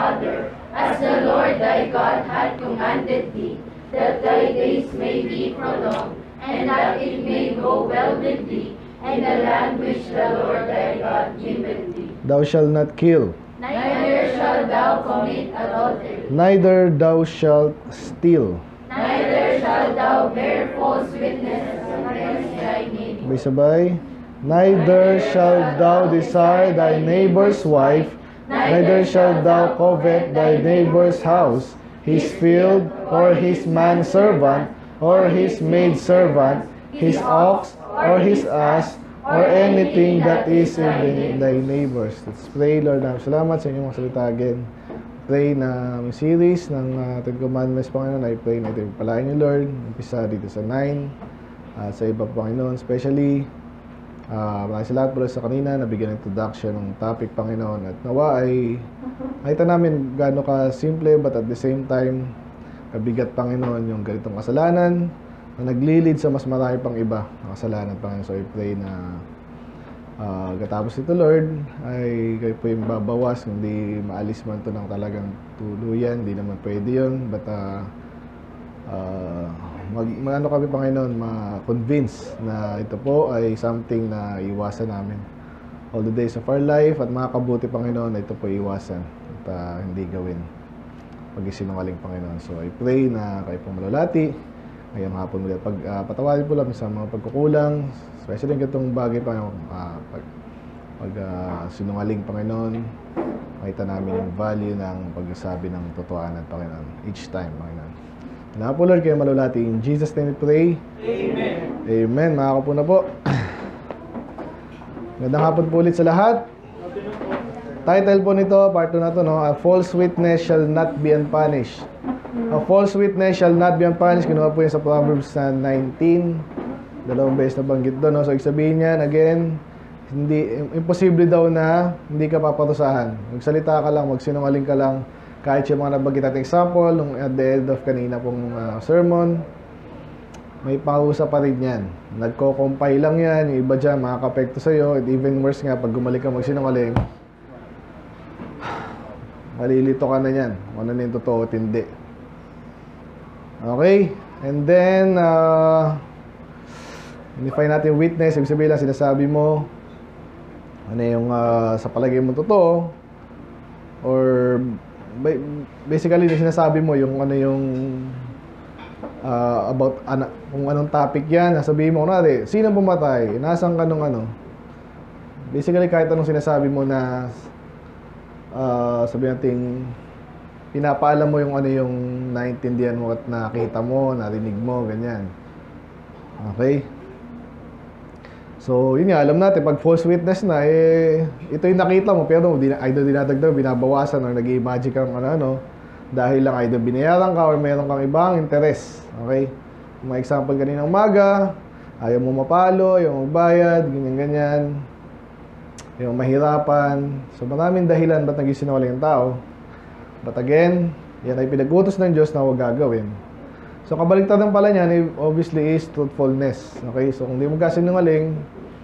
father, as the Lord thy God hath commanded thee, that thy days may be prolonged, and that it may go well with thee, in the land which the Lord thy God giveth thee. Thou shalt not kill. Neither shalt thou commit adultery. Neither thou shalt steal. Neither shalt thou bear false witness against thy neighbor. Sabay. Neither shalt thou desire thy neighbor's wife. Neither shalt thou covet thy neighbor's house, his field, or his manservant, or his maidservant, his ox, or his ass, or anything that is in thy neighbors. Let's pray. Lord, salamat sa inyong mga salita again. Pray na may series ng Ten Commandments, Panginoon. I pray na ito palain niyo, Lord. Umpisa dito sa 9 at sa iba, Panginoon. Especially, maraming salamat po sa kanina, nabigyan ng introduction ng topic, Panginoon. At nawa ay nakita namin gaano ka simple, but at the same time, kabigat, Panginoon, yung ganitong kasalanan na naglilid sa mas marami pang iba na kasalanan, Panginoon. So I pray na katapos ito, Lord, ay kayo po yung babawas, hindi maalis man ito ng talagang tuluyan, hindi naman pwede yun, but ano kami, Panginoon, ma-convince na ito po ay something na iwasan namin all the days of our life, at makakabuti, Panginoon, na ito po iwasan at hindi gawin pag-isinungaling, Panginoon. So I pray na kayo po malalati ngayong hapon ulit. Patawarin po lang sa mga pagkukulang, especially itong bagay, Panginoon, sinungaling, Panginoon. Makita namin yung value ng pagsasabi ng totohanan, Panginoon, each time, Panginoon. Salamat po, Lord, kayo malulati. In Jesus' name we pray. Amen. Amen. Makakapuna po. Magandang hapon po ulit sa lahat. Title po nito, part 2 na to, no? A false witness shall not be unpunished. A false witness shall not be unpunished. Kinuha po yan sa Proverbs 19. Dalawang beses na banggit doon, no? So, sabihin niyan, again, imposible daw na hindi ka paparusahan. Magsalita ka lang, magsinungaling ka lang. Kahit yung mga nabanggit natin example, nung at the end of kanina pong sermon, may pahusa pa rin yan. Nagko-compile lang yan. Yung iba dyan, makaka-apekto sa'yo. At even worse nga, pag gumaling ka magsinungaling, malilito ka na yan. Ano na yung totoo at hindi. Okay? And then, define natin witness. Ibig sabihin lang, sinasabi mo, ano yung sa palagay mo totoo, or basically, sinasabi mo yung ano yung about kung anong topic yan. Sabihin mo, kunwari, sino pumatay? Nasaan ka nung ano? Basically, kahit anong sinasabi mo na sabihin natin, pinapaalam mo yung ano yung naintindihan mo at nakita mo, narinig mo, ganyan. Okay? So, yun nga, alam natin, pag false witness na, ito yung nakita mo, pero either dinadagdag, binabawasan, or nag-i-imagine kang ano, dahil lang either binayaran ka, or meron kang ibang interes. Okay? Mga example kanina umaga, ayaw mo mapalo, ayaw mo magbayad, ganyan-ganyan. Yung mahirapan. So, maraming dahilan ba't nag-isinungaling ang tao. But again, yan ay pinag-utos ng Diyos na huwag gagawin. So, kabaligtaran pala niyan, obviously, is truthfulness. Okay? So, kung di mo kasinungaling,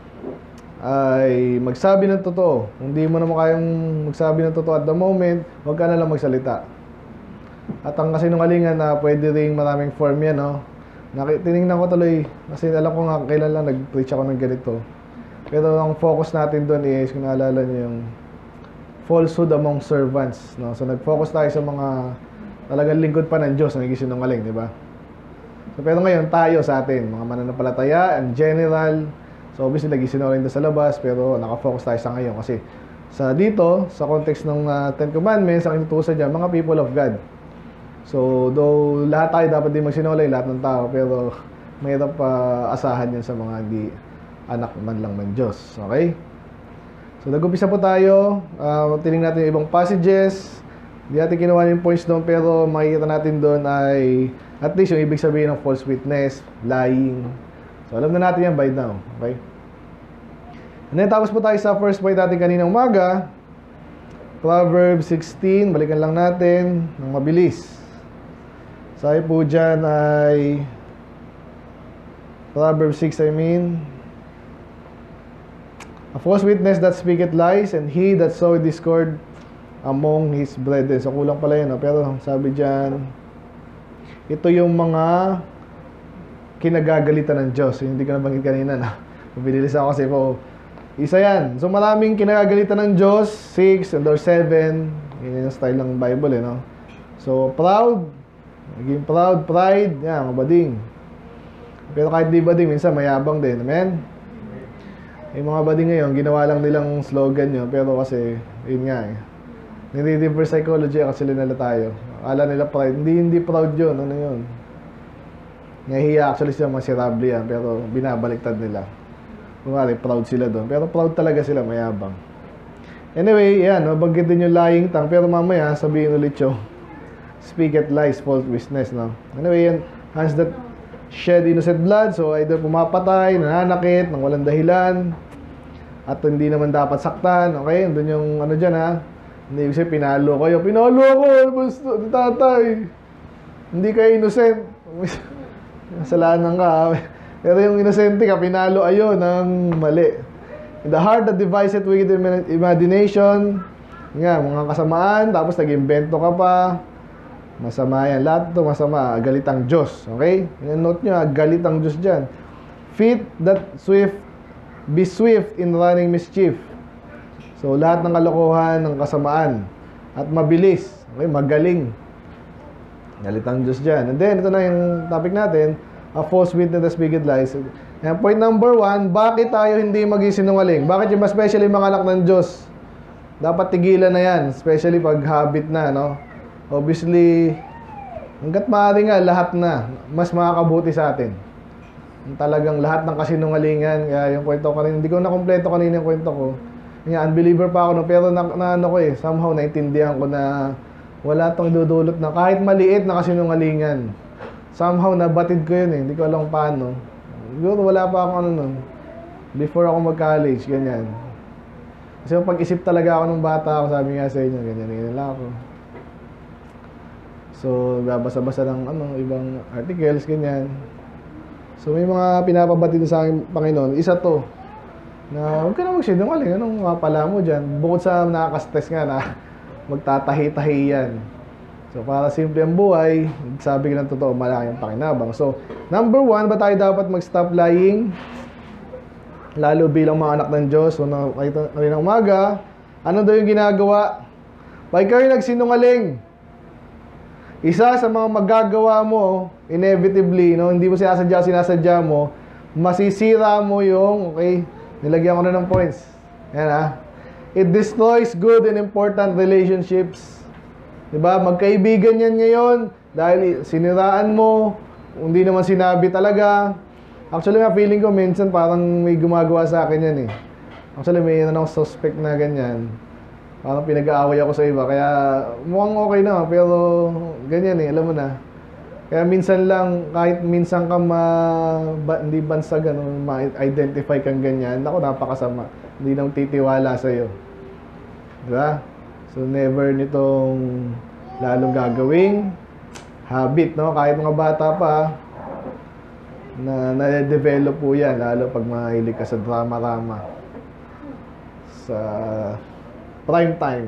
ay magsabi ng totoo. Kung di mo naman kayang magsabi ng totoo at the moment, huwag ka na lang magsalita. At ang kasinungalingan na pwede rin maraming form yan, no? Tinignan ko tuloy, kasi alam ko nga, kailan lang nag-preach ako ng ganito. Pero ang focus natin doon is, kung naalala niyo yung falsehood among servants, no? So, nag-focus tayo sa mga talagang lingkod pa ng Diyos na nagsisinungaling, di ba? So, pero ngayon, tayo sa atin, mga mananampalataya, in general, so obviously, nagsisinungaling doon sa labas, pero nakafocus tayo sa ngayon. Kasi sa dito, sa context ng Ten Commandments, ang inutusan dyan, mga people of God. So, though lahat tayo dapat din magsinungaling, lahat ng tao, pero mayroon pa asahan yun sa mga hindi anak man lang ng Diyos. Okay? So, nag-umpisa po tayo. Tingnan natin yung ibang passages. Hindi natin kinuha yung points doon, pero makikita natin doon ay at least yung ibig sabihin ng false witness, lying. So, alam na natin yan by now. Okay? And then, tapos po tayo sa first point natin kanina umaga. Proverbs 16. Balikan lang natin ng mabilis. Sabi po dyan ay Proverbs 6, A false witness that speaketh lies, and he that soweth discord among his brethren. So kulang pala yun, no? Pero sabi dyan, ito yung mga kinagagalitan ng Diyos. Hindi ko nabanggit kanina, no? Mabilis ako kasi po. Isa yan. So maraming kinagagalitan ng Diyos. 6 or 7. Yun yung style ng Bible, no? So proud. Naging proud, pride. Yan, mabading. Pero kahit di bading, minsan mayabang din. Amen? Yung mga bading ngayon, ginawa lang nilang slogan yun. Pero kasi, yun nga eh. Nire-reverse psychology kasi nila tayo. Akala nila pride. Hindi proud yun. Ano yun? Nahihiya actually sila, masirable yan. Pero binabaliktad nila. Kumari, proud sila doon. Pero proud talaga sila, mayabang. Anyway, yan. Nabanggit din yung lying tongue. Pero mamaya, sabihin ulit yung speak at lies, false witness, no? Anyway, yan. Hands that shed innocent blood. So, either pumapatay, nananakit, nang walang dahilan. At hindi naman dapat saktan. Okay? Doon yung ano dyan, ha? Hindi kasi pinalo kayo. Pinalo ako! Basta, tatay! Hindi kayo innocent. Kasalanan ka, ha? Pero yung inosente ka, pinalo ayun ng mali. In the heart that deviseth wicked imagination, nga, mga kasamaan, tapos nag-invento ka pa. Masama yan. Lahat ito masama. Galit ang Diyos. Okay? Note nyo, galit ang Diyos dyan. Feet that be swift in running mischief. So, lahat ng kalokohan, ng kasamaan. At mabilis. Okay? Magaling. Galit ang Diyos dyan. And then, ito na yung topic natin. A false witness that speaketh lies. And point number 1, bakit tayo hindi maging sinungaling? Bakit yung especially mga anak ng Diyos? Dapat tigilan na yan. Especially pag habit na, no? Obviously, hanggat maaari nga, lahat na. Mas makakabuti sa atin. Talagang lahat ng kasinungalingan. Kaya yung kwento ko kanina, hindi ko nakompleto kanina yung kwento ko. Yung unbeliever pa ako, no? Pero ano ko eh, somehow naintindihan ko na wala tong idudulot na kahit maliit na kasinungalingan. Somehow nabatid ko yun eh. Hindi ko alam paano. Siguro wala pa akong ano nun. Before ako mag-college, ganyan. Kasi pag-isip talaga ako nung bata ako, sabi nga sa inyo, ganyan lang ako. So, babasa-basa ng ibang articles, ganyan. So, may mga pinapabatid sa akin, Panginoon. Isa to, na huwag ka na magsinungaling. Anong mapala mo dyan? Bukod sa nakaka-stress nga na magtatahi-tahi yan. So, para simple ang buhay, sabi ko ng totoo, malaking pakinabang. So, number 1, ba tayo dapat mag-stop lying? Lalo bilang mga anak ng Diyos. So, kanina umaga, ano daw yung ginagawa? Pag kayo nagsinungaling, isa sa mga magagawa mo, inevitably, no, hindi mo sinasadya mo, masisira mo yung, okay, nilagyan ko na ng points. Yan ha. It destroys good and important relationships. Diba? Magkaibigan yan ngayon dahil siniraan mo, hindi naman sinabi talaga. Actually nga, feeling ko minsan parang may gumagawa sa akin yan eh. Actually, may akong suspect na ganyan. Parang pinag-aaway ako sa iba. Kaya mukhang okay na, pero ganyan eh, alam mo na. Kaya minsan lang, kahit minsan ka hindi bansag, ma-identify kang ganyan, ako napakasama. Hindi nang titiwala sa'yo. Diba? So, never nitong lalong gagawing habit, no? Kahit mga bata pa, na-develop po yan, lalo pag mahilig ka sa drama-rama. Sa prime time.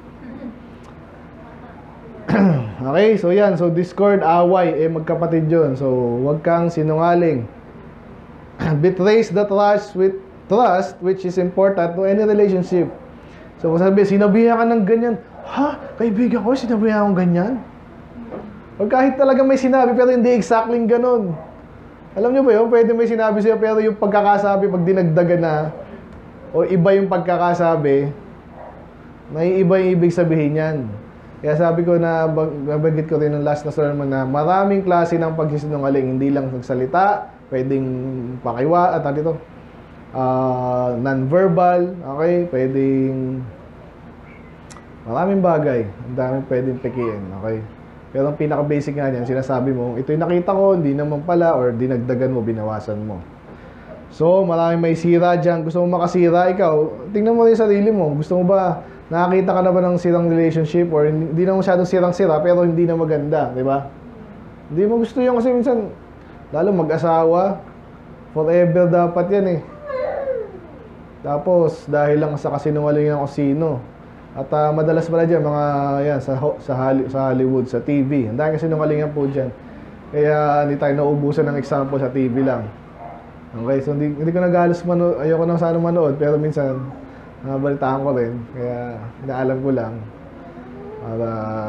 Okay, so yan. So, discord, away, magkapatid yun. So, huwag kang sinungaling. Betrays the trust which is important to any relationship. So, kung sabi, sinabihan ka ng ganyan. Ha? Kaibigan ko, sinabihan akong ganyan? O kahit talaga may sinabi, pero hindi exactly ganun. Alam nyo ba yun? Pwede may sinabi sa'yo, pero yung pagkakasabi, pag dinagdagan na, o iba yung pagkakasabi, may iba yung ibig sabihin yan. Kaya sabi ko na, nabanggit ko rin ng last na sermon na maraming klase ng pagsisinungaling. Hindi lang nagsalita, pwedeng pakiwa, at dito, non-verbal, okay? Pwedeng maraming bagay. Ang daming pwedeng pekiin, okay? Pero ang pinaka-basic nga niyan, sinasabi mo, ito'y nakita ko, hindi naman pala, or dinagdagan mo, binawasan mo. So, maraming may sira dyan. Gusto mo makasira, ikaw, tingnan mo rin sarili mo. Gusto mo ba, nakakita ka na ba ng sirang relationship, or hindi na masyadong sirang-sira, pero hindi na maganda, di ba? Hindi mo gusto yun kasi minsan, lalo mag-asawa, forever dapat yan eh. Tapos, dahil lang sa kasinungalingan ko sino, At madalas pala dyan, mga yan, sa Hollywood, sa TV. Ang dami kasi sinungalingan po dyan. Kaya hindi tayo naubusan ng example sa TV lang. Okay, so hindi ko nagalos manood, ayoko nang sana manood, pero minsan nabalitaan ko rin. Kaya inaalam ko lang para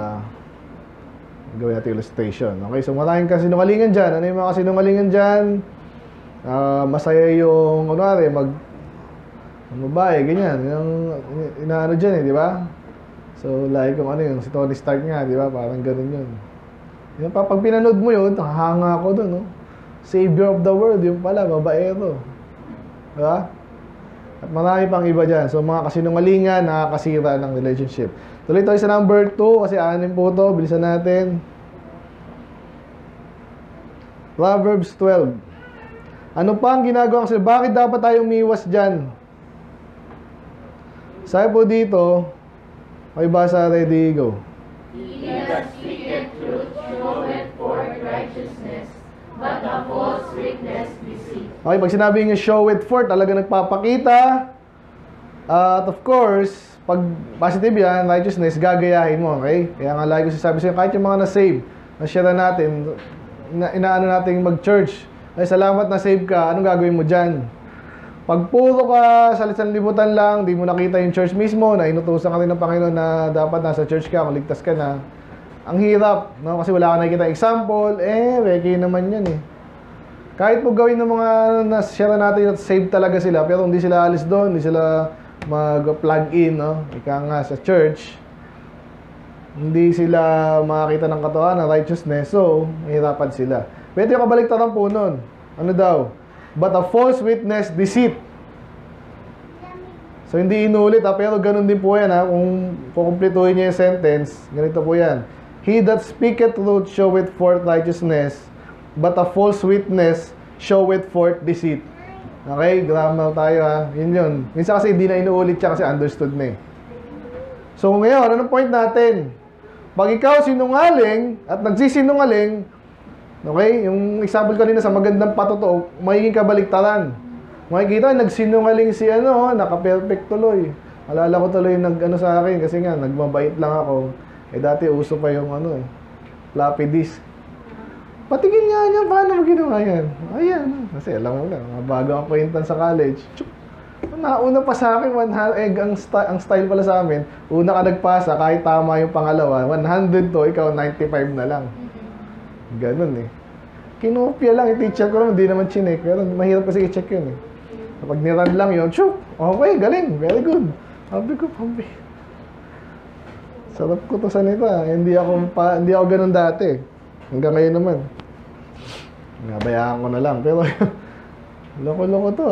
gawin natin illustration. Okay, so maraming kasinungalingan dyan. Ano yung mga kasinungalingan dyan? Masaya yung, kunwari, babae, ganyan. Yung inaano dyan di ba? So, like kung ano yung si Tony Stark nga, di ba? Parang ganun yun. Yung pag pinanood mo yun, nakahanga ako dun, no? Savior of the world, yung pala, babaero. Di ba? At marami pang iba dyan. So, mga kasinungalingan, nakakasira ng relationship. Tuloy tayo sa number 2, kasi 6 po to. Bilisan natin. Proverbs 12. Ano pa ang ginagawa kasi? Bakit dapat tayong umiwas dyan? Sabi po dito, may basa, ready, go. He that speaketh truth showeth forth righteousness, but a false witness deceit. Okay, pag sinabi niya show it forth, talaga nagpapakita. At of course, pag positive yan, righteousness, gagayahin mo, okay? Kaya nga lagi ko sasabi sa'yo, kahit yung mga na-save, na-share natin, inaano natin mag-church, ay salamat na save ka, anong gagawin mo dyan? Pag puro ka sa libutan lang, di mo nakita yung church mismo, na inutusan ka rin ng Panginoon na dapat nasa church ka, maligtas ka na, ang hirap, no? Kasi wala ka nakikita example, weki naman yan Kahit po gawin ng mga na-share natin at save talaga sila, pero hindi sila alis doon, hindi sila mag-plug in, no? Ika nga sa church, hindi sila makakita ng katawan ng righteousness, so mahirapan sila. Pwede yung kabaliktaran po nun. Ano daw? But a false witness deceit. So hindi inulit pero ganun din po yan kung kukumpletuhin niya yung sentence, ganito po yan. He that speaketh truth showeth forth righteousness, but a false witness showeth forth deceit. Okay, grammar tayo Yun yun. Minsan kasi hindi na inuulit siya kasi understood na So ngayon, anong point natin? Pag ikaw sinungaling at nagsisinungaling, okay, yung example kanina sa magandang patotoo, magiging kabaliktaran. Makikita, nagsinungaling si naka-perfect tuloy. Alala ko tuloy sa akin kasi nga, nagmabait lang ako. Dati uso pa yung floppy disk. Patingin nga niya, paano mo ginawa yan? Ayan, kasi alam mo lang, bago ang acquaintance sa college. Nauna pa sa akin, ang style pala sa amin, una ka nagpasa, kahit tama yung pangalawa, 100 to, ikaw 95 na lang. Ganun Kinopia lang, i-teacher ko lang, hindi naman chinek, pero mahirap kasi i-check yun Kapag niran lang yun, okay, galing, very good. Sabi ko, sarap ko to sa nita, hindi ako ganun dati. Hanggang ngayon naman. Nabayaan ko na lang, pero loko-loko to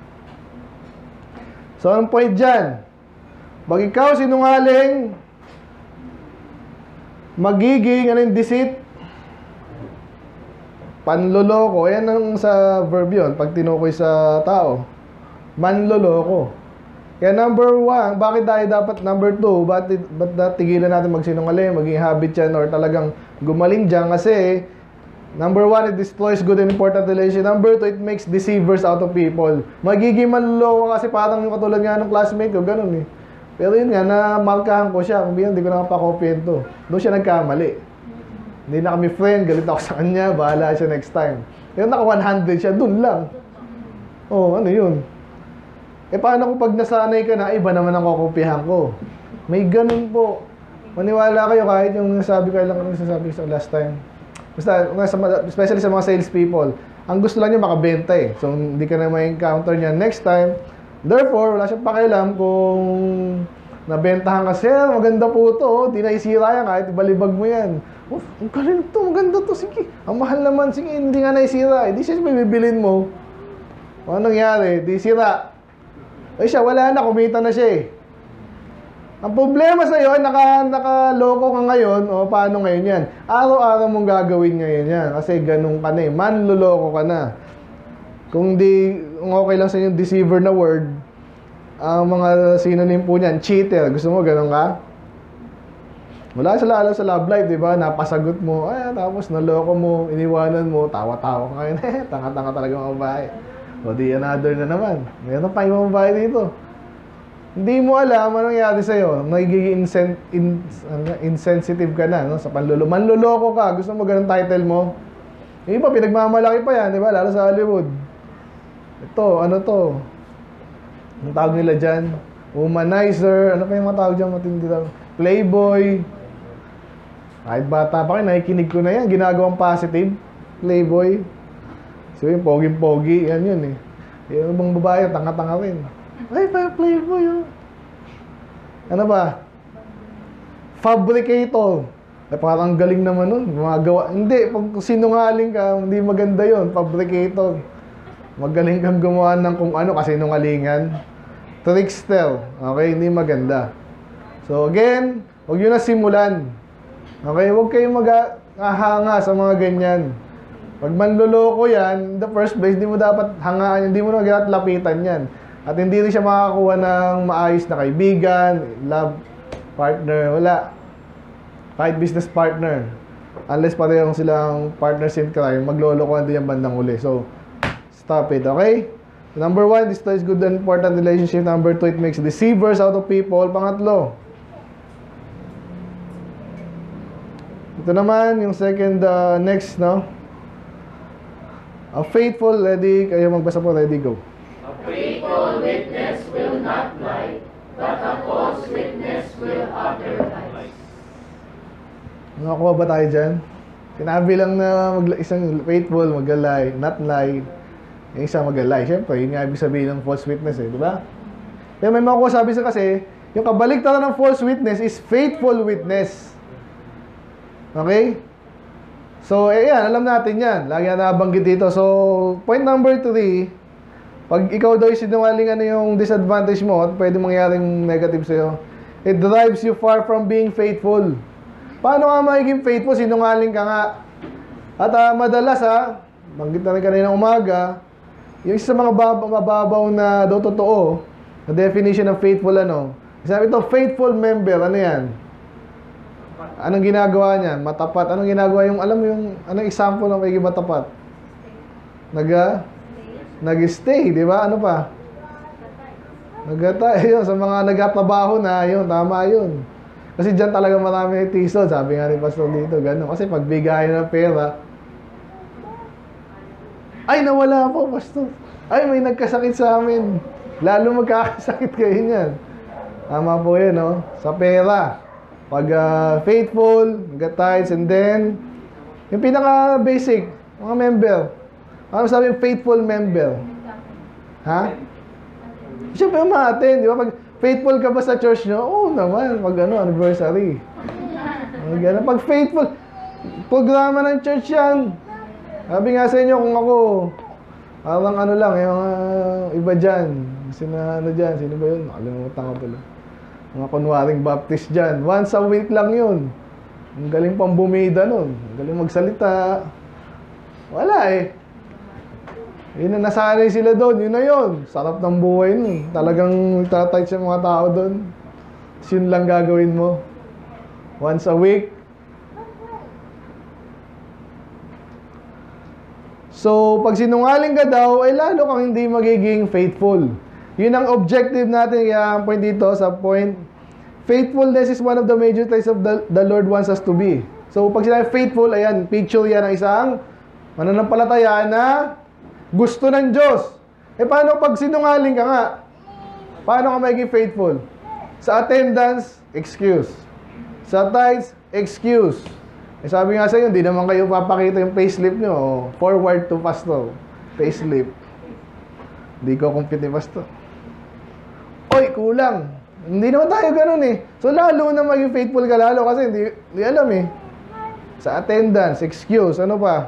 So, anong point dyan? Pag ikaw sinungaling, magiging, deceit? Panloloko. Yan ang sa verb yun, pag tinukoy sa tao. Manloloko. Kaya number 1, bakit tayo dapat number 2? Ba't tigilan natin magsinungaling, maging habit yan, or talagang gumaling dyan? Kasi, number 1, it destroys good and important relation. Number 2, it makes deceivers out of people. Magiging manloloko kasi parang katulad nga ng classmate ko, ganun Pero yun nga, namarkahan ko siya. Kung hindi ko nakapakopyan to. Doon siya nagkamali. Hindi na kami friend, galit ako sa kanya, bahala siya next time. Pero naka 100 siya, dun lang. Ano yun? Paano kung pag nasanay ka na, iba naman ang kukupihan ko? May ganun po. Maniwala kayo kahit yung nasabi ko lang nasasabi ko sa last time. Basta, especially sa mga sales people, ang gusto lang niya makabenta So, hindi ka na ma-encounter niya next time. Therefore, wala siyang pakialam kung nabentahan ka, sir, maganda po ito. Di naisira yan kahit ibalibag mo yan. Ang galing ito, maganda ito, sige. Ang mahal naman, sige, hindi nga naisira. Di siya bibilin mo. Ano nangyari? Di sira. Siya, wala na, kumita na siya Ang problema sa iyo, nakaloko ka ngayon, paano ngayon yan? Araw-araw mong gagawin ngayon yan. Kasi ganun ka na manluloko ka na. Kung okay lang sa inyo deceiver na word, ang mga synonym po niyan, cheater. Gusto mo, ganun ka? Wala sa lalo sa love life, di ba? Napasagot mo, tapos naloko mo, iniwanan mo, tawa-tawa ka ngayon. Tanga-tanga talaga mga babae. O di another na naman. Meron pa yung mga babae dito. Hindi mo alam anong nangyari sa'yo. Nagiging insensitive ka na, no? Sa panluloko. Manluloko ka. Gusto mo ganun title mo? Yung iba, pinagmamalaki pa yan, di ba? Lalo sa Hollywood. Ito, ano to? Ang tawag nila dyan? Womanizer. Ano pa yung mga tawag dyan? Matindi lang. Playboy. Kahit bata pa kayo, nakikinig ko na yan. Ginagawang positive. Playboy. So yung pogi-pogi. Yan yun eh. Yung bang babae, tanga-tanga rin. Ay, Playboy yun. Ano ba? Fabricator. Eh, parang galing naman nun. Gumagawa. Hindi, pag sinungaling ka, hindi maganda yun. Fabricator. Magaling kang gumawa ng kung ano kasi sinungalingan. Trickster. Okay, hindi maganda. So again, huwag yun na simulan. Okay, huwag kayong mag-ahanga sa mga ganyan. Pag manloloko yan, in the first place, hindi mo dapat hangaan, hindi mo na dapat lapitan yan. At hindi rin siya makakakuha ng maayos na kaibigan, love partner, wala. Kahit business partner. Unless parehong silang partners in crime, maglolokohan din yung bandang uli. So, stop it, okay? Number 1, this is good and important relationship. Number 2, it makes deceivers out of people. Pangatlo, ito naman, yung second, next, no? A faithful, ready, kayo magbasa po, ready, go. A faithful witness will not lie, but a false witness will utter lies. Nakakuha ba tayo dyan? Sinabi lang na isang faithful, mag-lie, not lie. Yung isa mag-lie. Siyempre, yun nga ibig sabihin ng false witness eh, di ba? Pero may makuha sabi sa kasi, yung kabaliktaran ng false witness is faithful witness. Okay? So, yan, alam natin yan. Lagi na nabanggit dito. So, point number 3, pag ikaw daw yung sinungaling ano yung disadvantage mo at pwede mangyaring negative sa'yo, it drives you far from being faithful. Paano nga magiging faithful? Sinungaling ka nga. At madalas banggit na rin kanina umaga, yung isa sa mga mababaw na daw totoo, na definition ng faithful ano, sabi ito, faithful member, ano yan? Anong ginagawa niyan? Matapat. Anong ginagawa yung, alam mo yung, anong example ng pagiging matapat? Nag-stay, di ba? Ano pa? Yun, sa mga nagtatrabaho na, yun, tama yun. Kasi dyan talaga marami episode, sabi nga ni Pastor dito, gano'n. Kasi pagbigay ng pera, ay, nawala po, Pastor. Ay, may nagkasakit sa amin. Lalo magkakasakit kayo niyan. Tama po yun, no? Sa pera. Pag faithful, tithes, and then, yung pinaka-basic, mga member. Ano sabi yung faithful member? Ha? Siyempre, umaattend, di ba? Pag faithful ka ba sa church nyo? Oo naman, pag anniversary. Pag faithful, programa ng church yan. Sabi nga sa inyo, kung ako, parang ano lang, yung iba dyan. Dyan, sino ba yun? Nakalimutan ko pala. Mga kunwaring baptist dyan. Once a week lang yun. Ang galing pang bumida nun. Ang galing magsalita. Wala eh. Yun na nasanay sila doon. Yun na yun. Sarap ng buhay nun. Talagang tatay sa mga tao doon. Yun lang gagawin mo. Once a week. So, pag sinungaling ka daw, ay lalo kang hindi magiging faithful. Yun ang objective natin. Kaya ang point dito, sa point, faithfulness is one of the major traits of the Lord wants us to be. So, pag sinabi faithful, ayan, picture yan ng isang mananampalataya na gusto ng Diyos. Eh, paano pag sinungaling ka nga? Paano ka magiging faithful? Sa attendance, excuse. Sa tithes, excuse. Eh, sabi nga sa iyo, hindi naman kayo papakita yung payslip nyo. Forward to pastor. Payslip. Hindi ko compute ni pastor. Oy, kulang. Hindi naman tayo ganun eh. So, lalo na maging faithful ka lalo kasi hindi alam eh. Sa attendance, excuse, ano pa?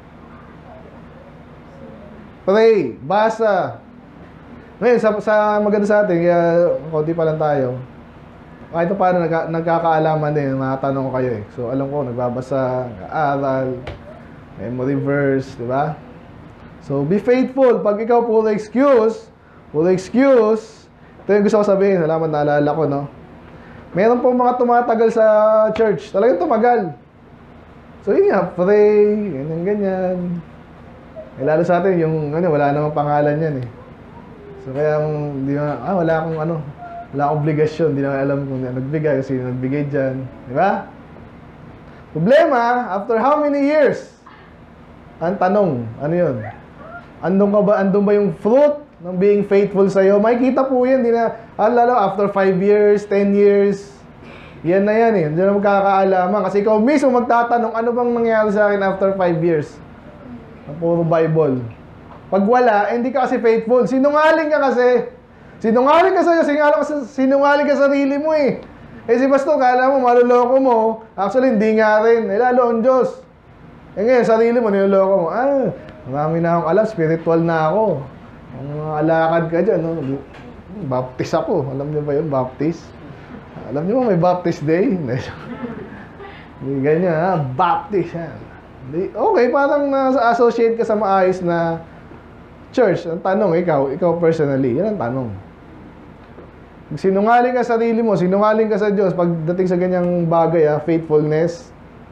Pray, basa. Ngayon, sa maganda sa atin, kaya konti pa lang tayo. Kahit paano nagkakaalaman din, matatanong ko kayo eh. So, alam ko, nagbabasa, nag-aaral, memory verse, di ba? So, be faithful. Pag ikaw puro excuse, ito yung gusto ko sabihin, salamat naalala ko, no? Meron pong mga tumatagal sa church. Talagang tumagal. So, yun nga, pray, ganyan. Eh, lalo sa atin, yung, wala namang pangalan yan eh. So, kaya, wala akong Wala obligasyon, hindi naman alam kung nagbigay, kung sino nagbigay dyan. Di ba? Problema, after how many years? Ang tanong, ano yun? Andun ba yung fruit ng being faithful sa'yo? Makikita po yan, lalo after 5 years, 10 years, yan na yan eh. Hindi na magkakaalaman. Kasi ikaw mismo magtatanong, ano bang nangyari sa akin after 5 years? Ang puro Bible. Pag wala, hindi ka kasi faithful. Sinungaling ka kasi. Sinungaling ka sa'yo, sinungaling ka sa sarili mo eh. Si Pastor, kala mo, maluloko mo. Actually, hindi nga rin. Lalo ang Diyos. Ngayon, sarili mo, niloloko mo. Marami na akong alam, spiritual na ako. Ang mga alakad ka dyan, no? Baptist ako. Alam niyo ba yun, Baptist? Alam niyo ba may Baptist Day? Hindi ganyan, ha? Baptist, ha? Okay, parang na-associate ka sa maayos na church. Ang tanong, ikaw personally, yan ang tanong. Sinungaling ka sa sarili mo, sinungaling ka sa Diyos pagdating sa ganyang bagay, faithfulness.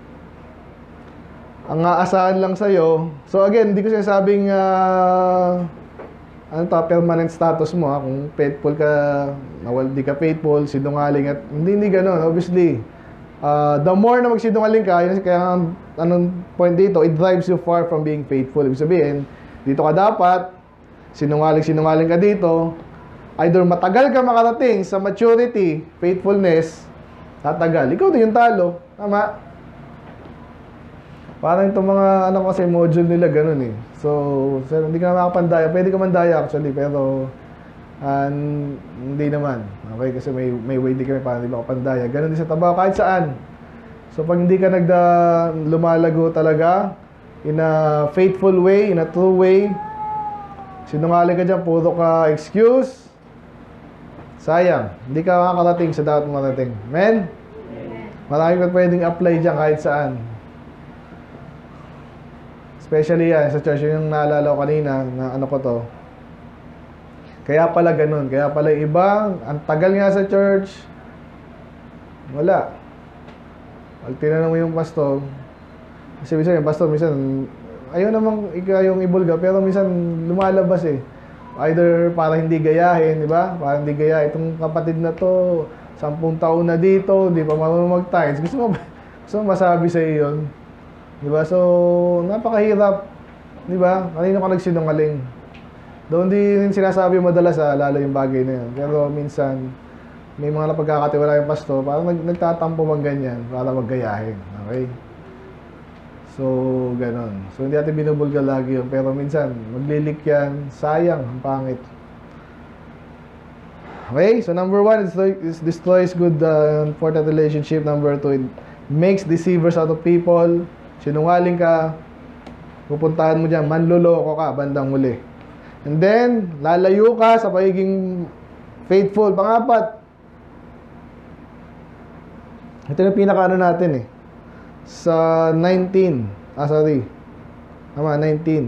Ang aasahan lang sa'yo. So again, hindi ko sinasabing permanent status mo, kung faithful ka, di ka faithful, sinungaling at hindi ganun, obviously. The more na magsinungaling ka, kaya anong point dito, it drives you far from being faithful. Ibig sabihin, dito ka dapat, sinungaling ka dito, either matagal ka makarating sa maturity, faithfulness, tatagal. Ikaw din yung talo. Tama? Parang itong mga, kasi module nila ganun eh. So, hindi ka na makapandaya. Pwede ka mandaya actually, pero hindi naman. Okay? Kasi may way di kami para hindi makapandaya. Ganun din sa trabaho, kahit saan. So, pag hindi ka lumalago talaga, in a faithful way, in a true way, sinungaling ka dyan, puro ka excuse, sayang, hindi ka makakarating sa dapat marating. Amen? Marami ka pwedeng apply dyan kahit saan. Especially yan, sa church, yung naalala ko kanina, na ano ko to. Kaya pala ganun, kaya pala iba, ang tagal nga sa church, wala. Pag tinanong mo yung pastor, kasi minsan yung pastor, minsan, ayaw namang yung ibulga, pero minsan lumalabas eh. Either para hindi gayahin, di ba? Para hindi gayahin. Itong kapatid na to, 10 taon na dito, hindi pa marunong mag-tithes. Gusto mo masabi sa iyo yun? Di ba? So, napakahirap. Di ba? Kanino ka nagsinungaling? Doon din sinasabi madalas, lalo yung bagay na yun. Pero minsan, may mga napagkakatiwala yung pastor, parang nagtatampo bang ganyan para maggayahin. Okay? So, ganon. So, hindi natin binubulga lagi yun. Pero minsan, maglilik yan. Sayang, ang pangit. Okay? So, number 1, it destroys good important relationship. Number 2, it makes deceivers out of people. Sinungaling ka, pupuntahan mo dyan, manloloko ka, bandang muli. And then, lalayo ka sa pagiging faithful. Pang-apat, ito yung pinaka-ano natin eh. Sa 19. Tama, 19.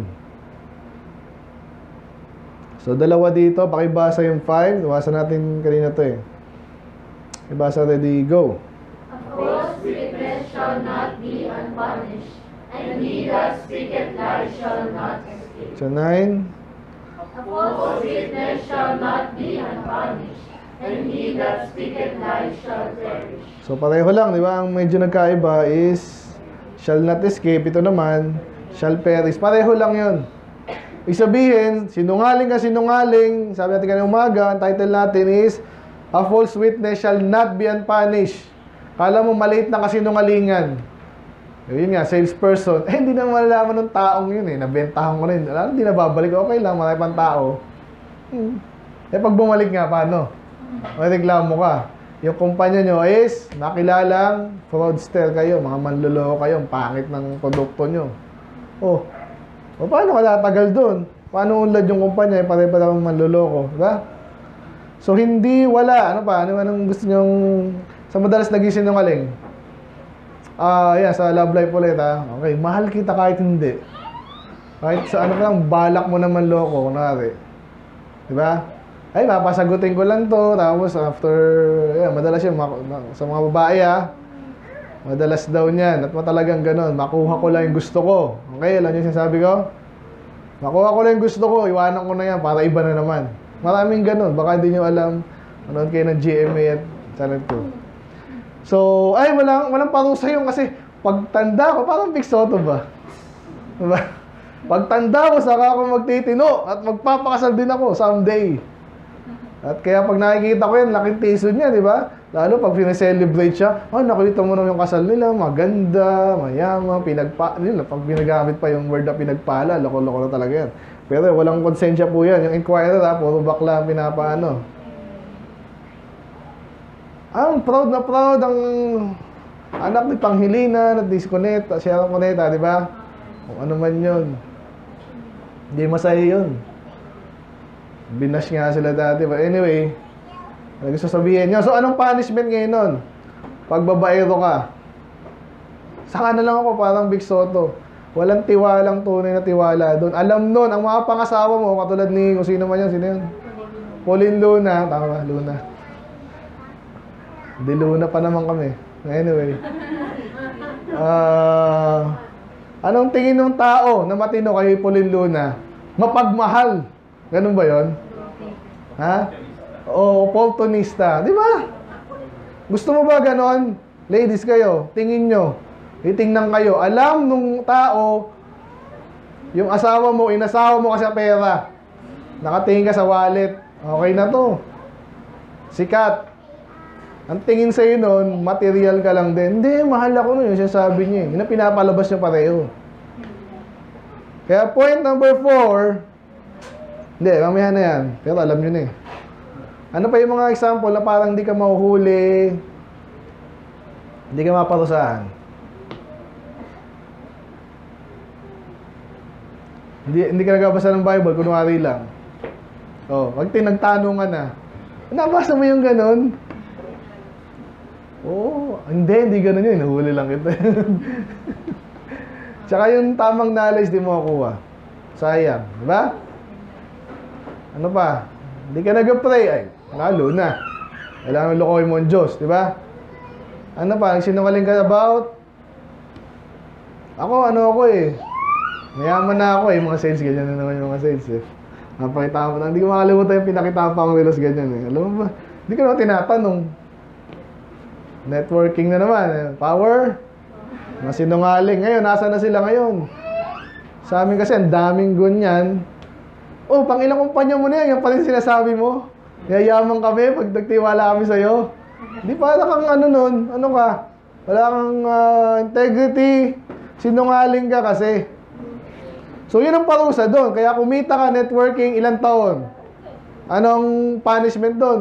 So, dalawa dito. Pakibasa yung 5. Nabasa natin kanina to eh. Ibasa, ready, go. A false witness shall not be unpunished, and he that speaketh lies shall not escape. So, 9. A false witness shall not be unpunished, and he that speaketh lies shall perish. So, pareho lang, di ba? Ang medyo nagkaiba is shall not escape. Ito naman, shall perish. Pareho lang yun. Ibig sabihin, sinungaling ka sinungaling. Sabi natin kanina umaga, ang title natin is a false witness shall not be unpunished. Kala mo maliit na kasinungalingan. Yun nga, salesperson. Hindi na malalaman ng taong yun eh. Nabentahan ko rin. Alam, hindi na babalik. Okay lang, marami pang tao. Pag bumalik nga, paano? May reklamo ka. Yung kumpanya nyo is nakilalang fraudster kayo, mga manluloko kayo, ang pangit ng produkto nyo. Paano ka tatagal doon? Paano unlad yung kumpanya, pare-pare ng manluloko, diba? So hindi, wala, ano pa, anong gusto nyong, sa madalas naging sinungaling? Yan, sa love life ulit ha. Okay, mahal kita kahit hindi. Kahit sa ano lang, balak mo naman loko, kunwari. Diba? Ay, mapasagutin ko lang to. Tapos after, madalas yun, sa mga babae madalas daw niyan. At talagang ganon, makuha ko lang yung gusto ko. Okay, alam niyo sinasabi ko? Makuha ko lang yung gusto ko, iwanan ko na yan para iba na naman. Maraming ganon, baka hindi nyo alam. Manood kayo ng GMA at channel 2. So, ay, walang parusa yun kasi pagtanda ko, parang Big Soto ba? Diba? Pagtanda ko, saka ako magtitino at magpapakasal din ako someday. At kaya pag nakikita ko yan, laking tiso niya, di ba? Lalo pag sineselebrate siya, nakita mo na yung kasal nila, maganda, mayaman, pag pinagamit pa yung word na pinagpala, loko-loko na talaga yan. Pero walang konsensya po yan. Yung inquirer, puro bakla ang pinapaano. Ang proud ang anak ni Panghilina, na disconnect, siya ang koneta, di ba? Kung ano man yun. Hindi masaya yun. Binash nga sila dati. But anyway, ano gusto sabihin nyo? So, anong punishment ngayon nun? Pag babaero ka. Saka na lang ako parang Big Soto. Walang tiwalang tunay na tiwala doon. Alam nun, ang mga pangasawa mo, katulad ni, kung sino man yun, sino yun? Pauline Luna. Tama, Luna. Di Luna pa naman kami. Anyway. Anong tingin ng tao na matino kay Pauline Luna? Mapagmahal. Ganun ba yon? Ha? O opportunista. Di ba? Gusto mo ba ganon? Ladies kayo, tingin nyo. Titingnan kayo. Alam nung tao, yung asawa mo, inasawa mo kasi pera. Nakatingin ka sa wallet. Okay na to. Sikat. Ang tingin sa'yo nun, material ka lang din. Hindi, mahal ako nun. Yung sinasabi niya. Yun ang pinapalabas niya pareho. Kaya point number 4, hindi, mamaya na yan. Pero alam nyo na eh. Ano pa yung mga example na parang hindi ka mahuhuli, hindi ka maparusahan? Hindi ka nagabasa ng Bible, kunwari lang. Pag tinagtanungan na, nabasa mo yung ganun? Hindi ganun yun. Nahuli lang kita. Tsaka yung tamang knowledge, di mo makuha. Sayang. Diba? Ano pa? Hindi ka nag-pray. Ay, lalo na. Kailangan lukoy mo ang Diyos. Diba? Ano pa? Sinungaling ka about? Ako eh. Mayaman na ako eh. Mga sales, ganyan na naman yung mga sales eh. Napakita mo na. Hindi ko makalimutan yung pinakita pa ang relos ganyan eh. Alam mo ba? Hindi ko naman tinatanong. Networking na naman. Power. Mga sinungaling. Ngayon, nasa na sila ngayon? Sa amin kasi, ang daming ganyan. Pang ilang kumpanya mo na yan. Yan pa rin sinasabi mo. Yayaman kami pag nagtiwala kami sa'yo. Hindi para kang ano nun. Ano ka? Wala kang integrity. Sinungaling ka kasi. So, yun ang parusa doon. Kaya kumita ka networking ilang taon. Anong punishment doon?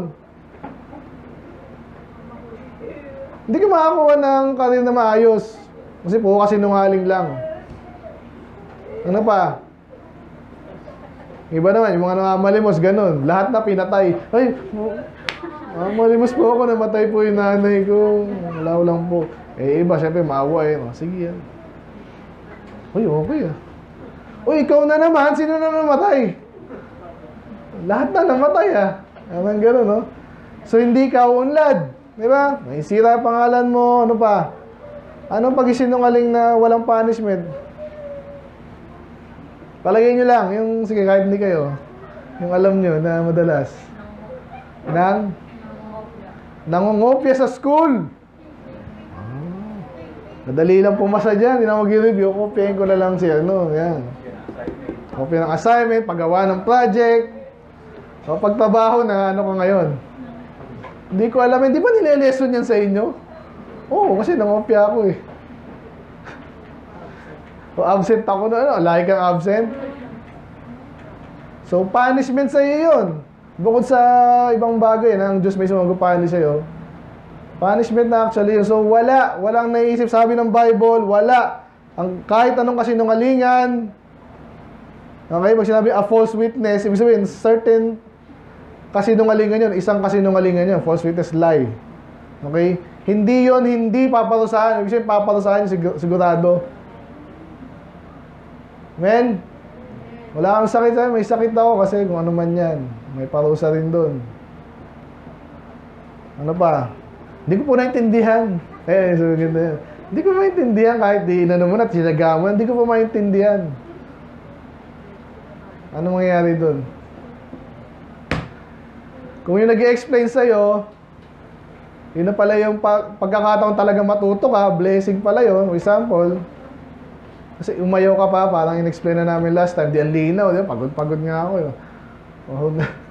Hindi ka makakuha ng career na maayos. Kasi po sinungaling lang. Ano pa? Iba naman, yung mga namamalimos, ganun. Lahat na pinatay. Ay, namamalimos po ako, namatay po yung nanay ko. Wala lang po. Iba, syempre, maawa eh. Sige yan. Okay ah. Ikaw na naman, sino na namatay? Lahat na namatay ah. Anong ganun, no? So, hindi ka unlad. Diba? May sira pangalan mo, ano pa? Anong pag-isinungaling na walang punishment? Palagay nyo lang, yung, sige, kahit hindi kayo, yung alam nyo na madalas. Nangungopia sa school. Madali lang pumasa dyan, hindi na mag-review, kopyahin ko na lang siya, yan. Kopya ng assignment, paggawa ng project. So, pagtrabaho na, ano ka ngayon? Hindi ko alam, hindi ba nile-lesson yan sa inyo? Kasi nangopya ako eh. Absent ako na, lagi kang absent. So, punishment sa iyo yun. Bukod sa ibang bagay na ang Diyos may sumagupanish sa'yo. Punishment na actually yun. So, walang naisip, sabi ng Bible, wala. Kahit anong kasinungalingan. Okay, pag sinabi a false witness, ibig sabihin, certain kasinungalingan yun. Isang kasinungalingan yun. False witness, lie. Okay? Hindi paparusahan. Ibig sabihin, paparusahan sigurado. Men, wala kang sakit sa'yo. May sakit ako kasi kung ano man yan. May parusa rin doon. Ano pa? Hindi ko po naintindihan. So ganda yan. Hindi ko maintindihan kahit di inano mo na sinagaman. Hindi ko po maintindihan. Ano mangyayari doon? Kung yung nag-i-explain sa'yo, yun na pala yung pagkakataon talaga matuto ka, blessing pala yun. For example, kasi umayaw ka pa, parang in-explain na namin last time, di ang linaw, di ba? Pagod-pagod nga ako yun. Oh,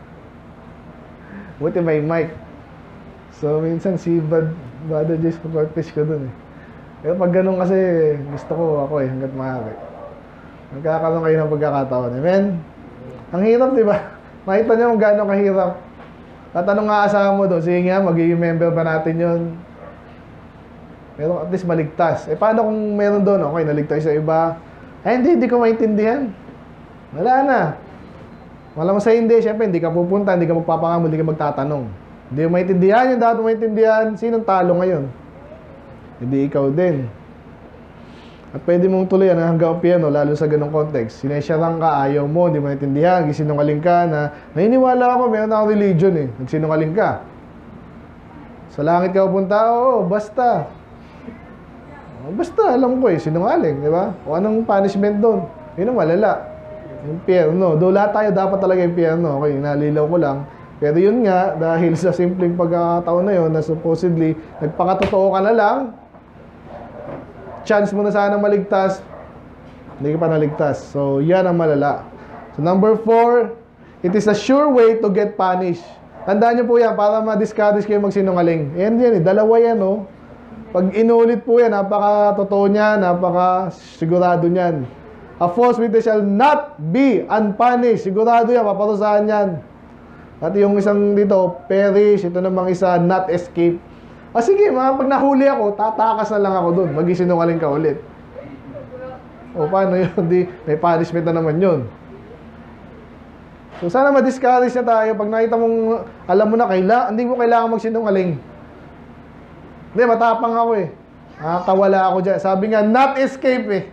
buti may mic. So, minsan si Brother Jace pag-pitch ko dun eh. Pero pag ganun kasi, gusto ko ako eh, hanggat maaari. Magkakaroon kayo ng pagkakataon. Amen? Ang hirap, di ba? Makita niyo kung gaano kahirap. Tatanong nga asawa mo doon, sige nga, magiging member ba natin yun? Pero at least maligtas. Eh, paano kung meron doon? Okay, naligtas sa iba. Eh, hindi ko maintindihan. Wala na. Wala mo sa hindi, syempre, hindi ka pupunta, hindi ka magpapangamol, hindi ka magtatanong. Hindi mo maintindihan yung dapat mo maintindihan. Sinong talo ngayon? Hindi ikaw din. At pwede mong tuloyan hanggang piano, lalo sa ganong context. Sinesyarang ka, ayaw mo, hindi mo maintindihan, gisinungaling ka na, naniniwala ako, meron akong religion eh. Nagsinungaling ka. Sa langit ka pupunta, oo, basta. Basta, alam ko eh, sinungaling, di ba? O anong punishment doon? Yun ang malala. Impyerno. Do lahat tayo dapat talaga impyerno. Okay, nalilaw ko lang. Pero yun nga, dahil sa simpleng pagkakataon na yun, na supposedly, nagpakatotoo ka na lang, chance mo na sana maligtas, hindi ka pa naligtas. So, yan ang malala. So, number 4, it is a sure way to get punished. Tandaan nyo po yan, para ma-discourage kayo magsinungaling. Yan yan, dalawa yan, oh. Pag inulit po yan, napaka-totoo niyan, napaka-sigurado niyan. A false witness shall not be unpunished. Sigurado yan, paparusahan yan. At yung isang dito, perish. Ito namang isa, not escape. Sige, pag nahuli ako, tatakas na lang ako dun. Mag-isinungaling ka ulit. O, paano yun? May punishment na naman yun. So, sana ma-discourage na tayo. Pag nakita mong, alam mo na, hindi mo kailangan magsinungaling. Hindi, matapang ako eh. Nakakawala ako dyan. Sabi nga, not escape eh.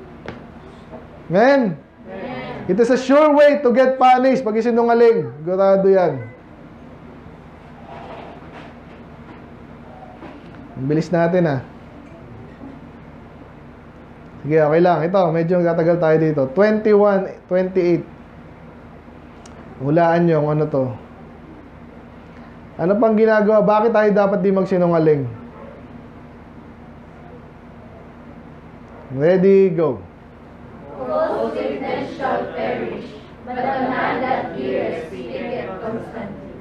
Amen? It is a sure way to get punished pag isinungaling. Sigurado yan. Ang bilis natin ah. Sige, okay lang. Ito, medyo tatagal tayo dito. 21, 28. Hulaan nyo kung ano to. Ano pang ginagawa? Bakit tayo dapat di magsinungaling? Ready, go. False witness shall perish, but the man that heareth speaketh constantly.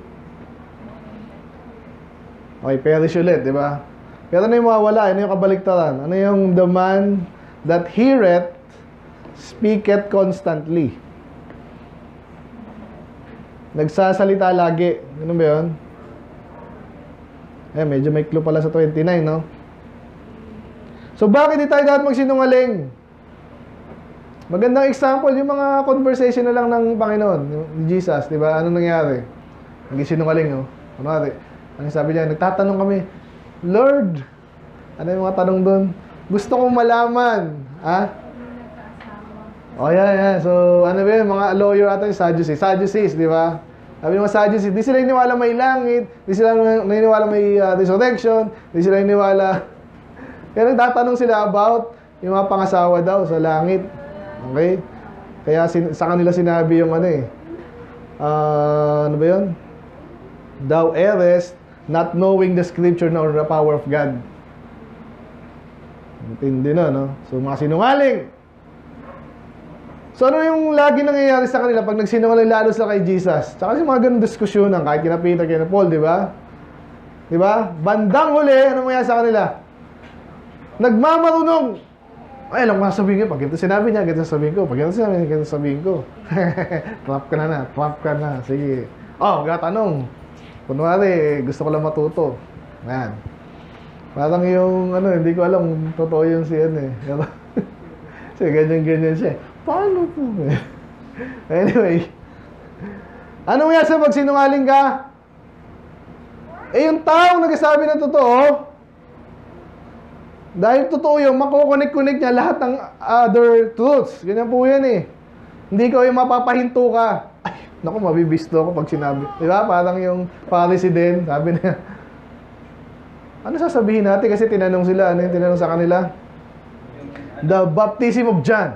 Okay, perish ulit, di ba? Pero ano yung mawawala? Ano yung kabaliktaran? Ano yung the man that heareth speaketh constantly? Nagsasalita lagi. Ano ba yun? Eh, medyo may clue pala sa 29, no? So, bakit di tayo dapat magsinungaling? Magandang example, yung mga conversation na lang ng Panginoon, ni Jesus, di ba? Ano nangyari? Nagsinungaling, no? Ano sabi niya? Nagtatanong kami, Lord, ano yung mga tanong doon? Gusto kong malaman. Ha? Oh, yeah. So, ano ba yun? Mga lawyer ata yung Sadducees, di ba? Sabi ng mga Sadducees, di sila iniwala may langit, di sila naniniwala may resurrection, di sila iniwala. Kaya nagtatanong sila about yung mga pangasawa daw sa langit. Okay? Kaya sa kanila sinabi yung ano eh. Ano ba yun? Thou errest, not knowing the scripture nor the power of God. Intindi na, no? So, mga sinungaling. So, ano yung lagi nangyayari sa kanila pag nagsinungaling lalo sila kay Jesus? Tsaka yung mga ganun diskusyonan, kahit kina Peter, kina Paul, di ba? Di ba? Bandang huli, ano mangyayari sa kanila? Nagmamarunong. Ay, alam ko sabihin ko, pag ito sinabi niya, ganito sabihin ko. Pag ito sinabi niya, ganito sabihin ko. Trap ka na. Sige. Oh, gatanong. Kunwari, gusto ko lang matuto. Ayan. Parang yung, hindi ko alam, totoo yung siya eh. Kasi ganyan siya. Paano po? Anyway. Ano nga sa pag sinungaling ka? Eh, yung taong nagsasabi ng totoo, dahil totoo yung makukonek-connect niya lahat ng other truths. Ganyan po yan eh. Hindi ko yung mapapahinto ka. Ay, naku, mabibisto ako pag sinabi. Diba? Parang yung Pharisee din. Sabi na, ano sasabihin natin? Kasi tinanong sila. Ano yung tinanong sa kanila? The baptism of John.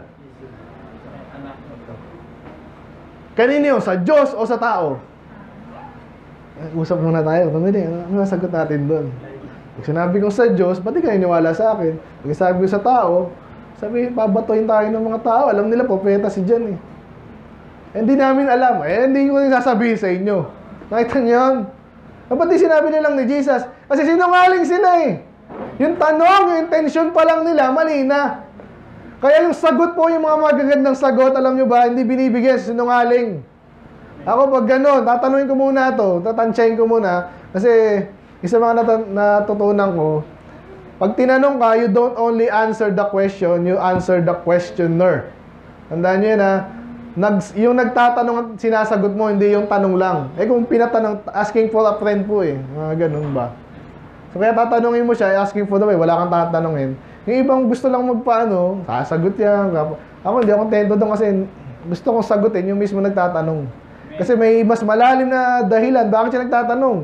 Kanino yun? Sa Diyos o sa tao? Usap muna tayo. Ano sagot natin doon? Pag sinabi ko sa Diyos, ba't di kayo niwala sa akin? Pag sabi ko sa tao, sabi, babatoyin tayo ng mga tao. Alam nila, propeta si John eh. Hindi namin alam. Hindi ko sasabihin sa inyo. Nakita niyo yun? Ba't di sinabi nilang ni Jesus? Kasi sinungaling sila eh. Yung tanong, yung intention pa lang nila, mali na. Kaya yung sagot po, yung mga magagandang sagot, alam nyo ba, hindi binibigyan sa sinungaling. Ako pag gano'n, tatanungin ko muna ito, tatansyahin ko muna, kasi isa mga natutunan ko, pag tinanong ka, you don't only answer the question, you answer the questioner. Tandaan nyo yun ha, yung nagtatanong at sinasagot mo, hindi yung tanong lang. Kung pinatanong, asking for a friend po eh, mga ganun ba? So kaya tatanungin mo siya, asking for the way, wala kang tatanungin. Yung ibang gusto lang magpaano, sasagot yan. Ako hindi ako kontento doon kasi gusto kong sagutin yung mismo nagtatanong. Kasi may mas malalim na dahilan, bakit siya nagtatanong?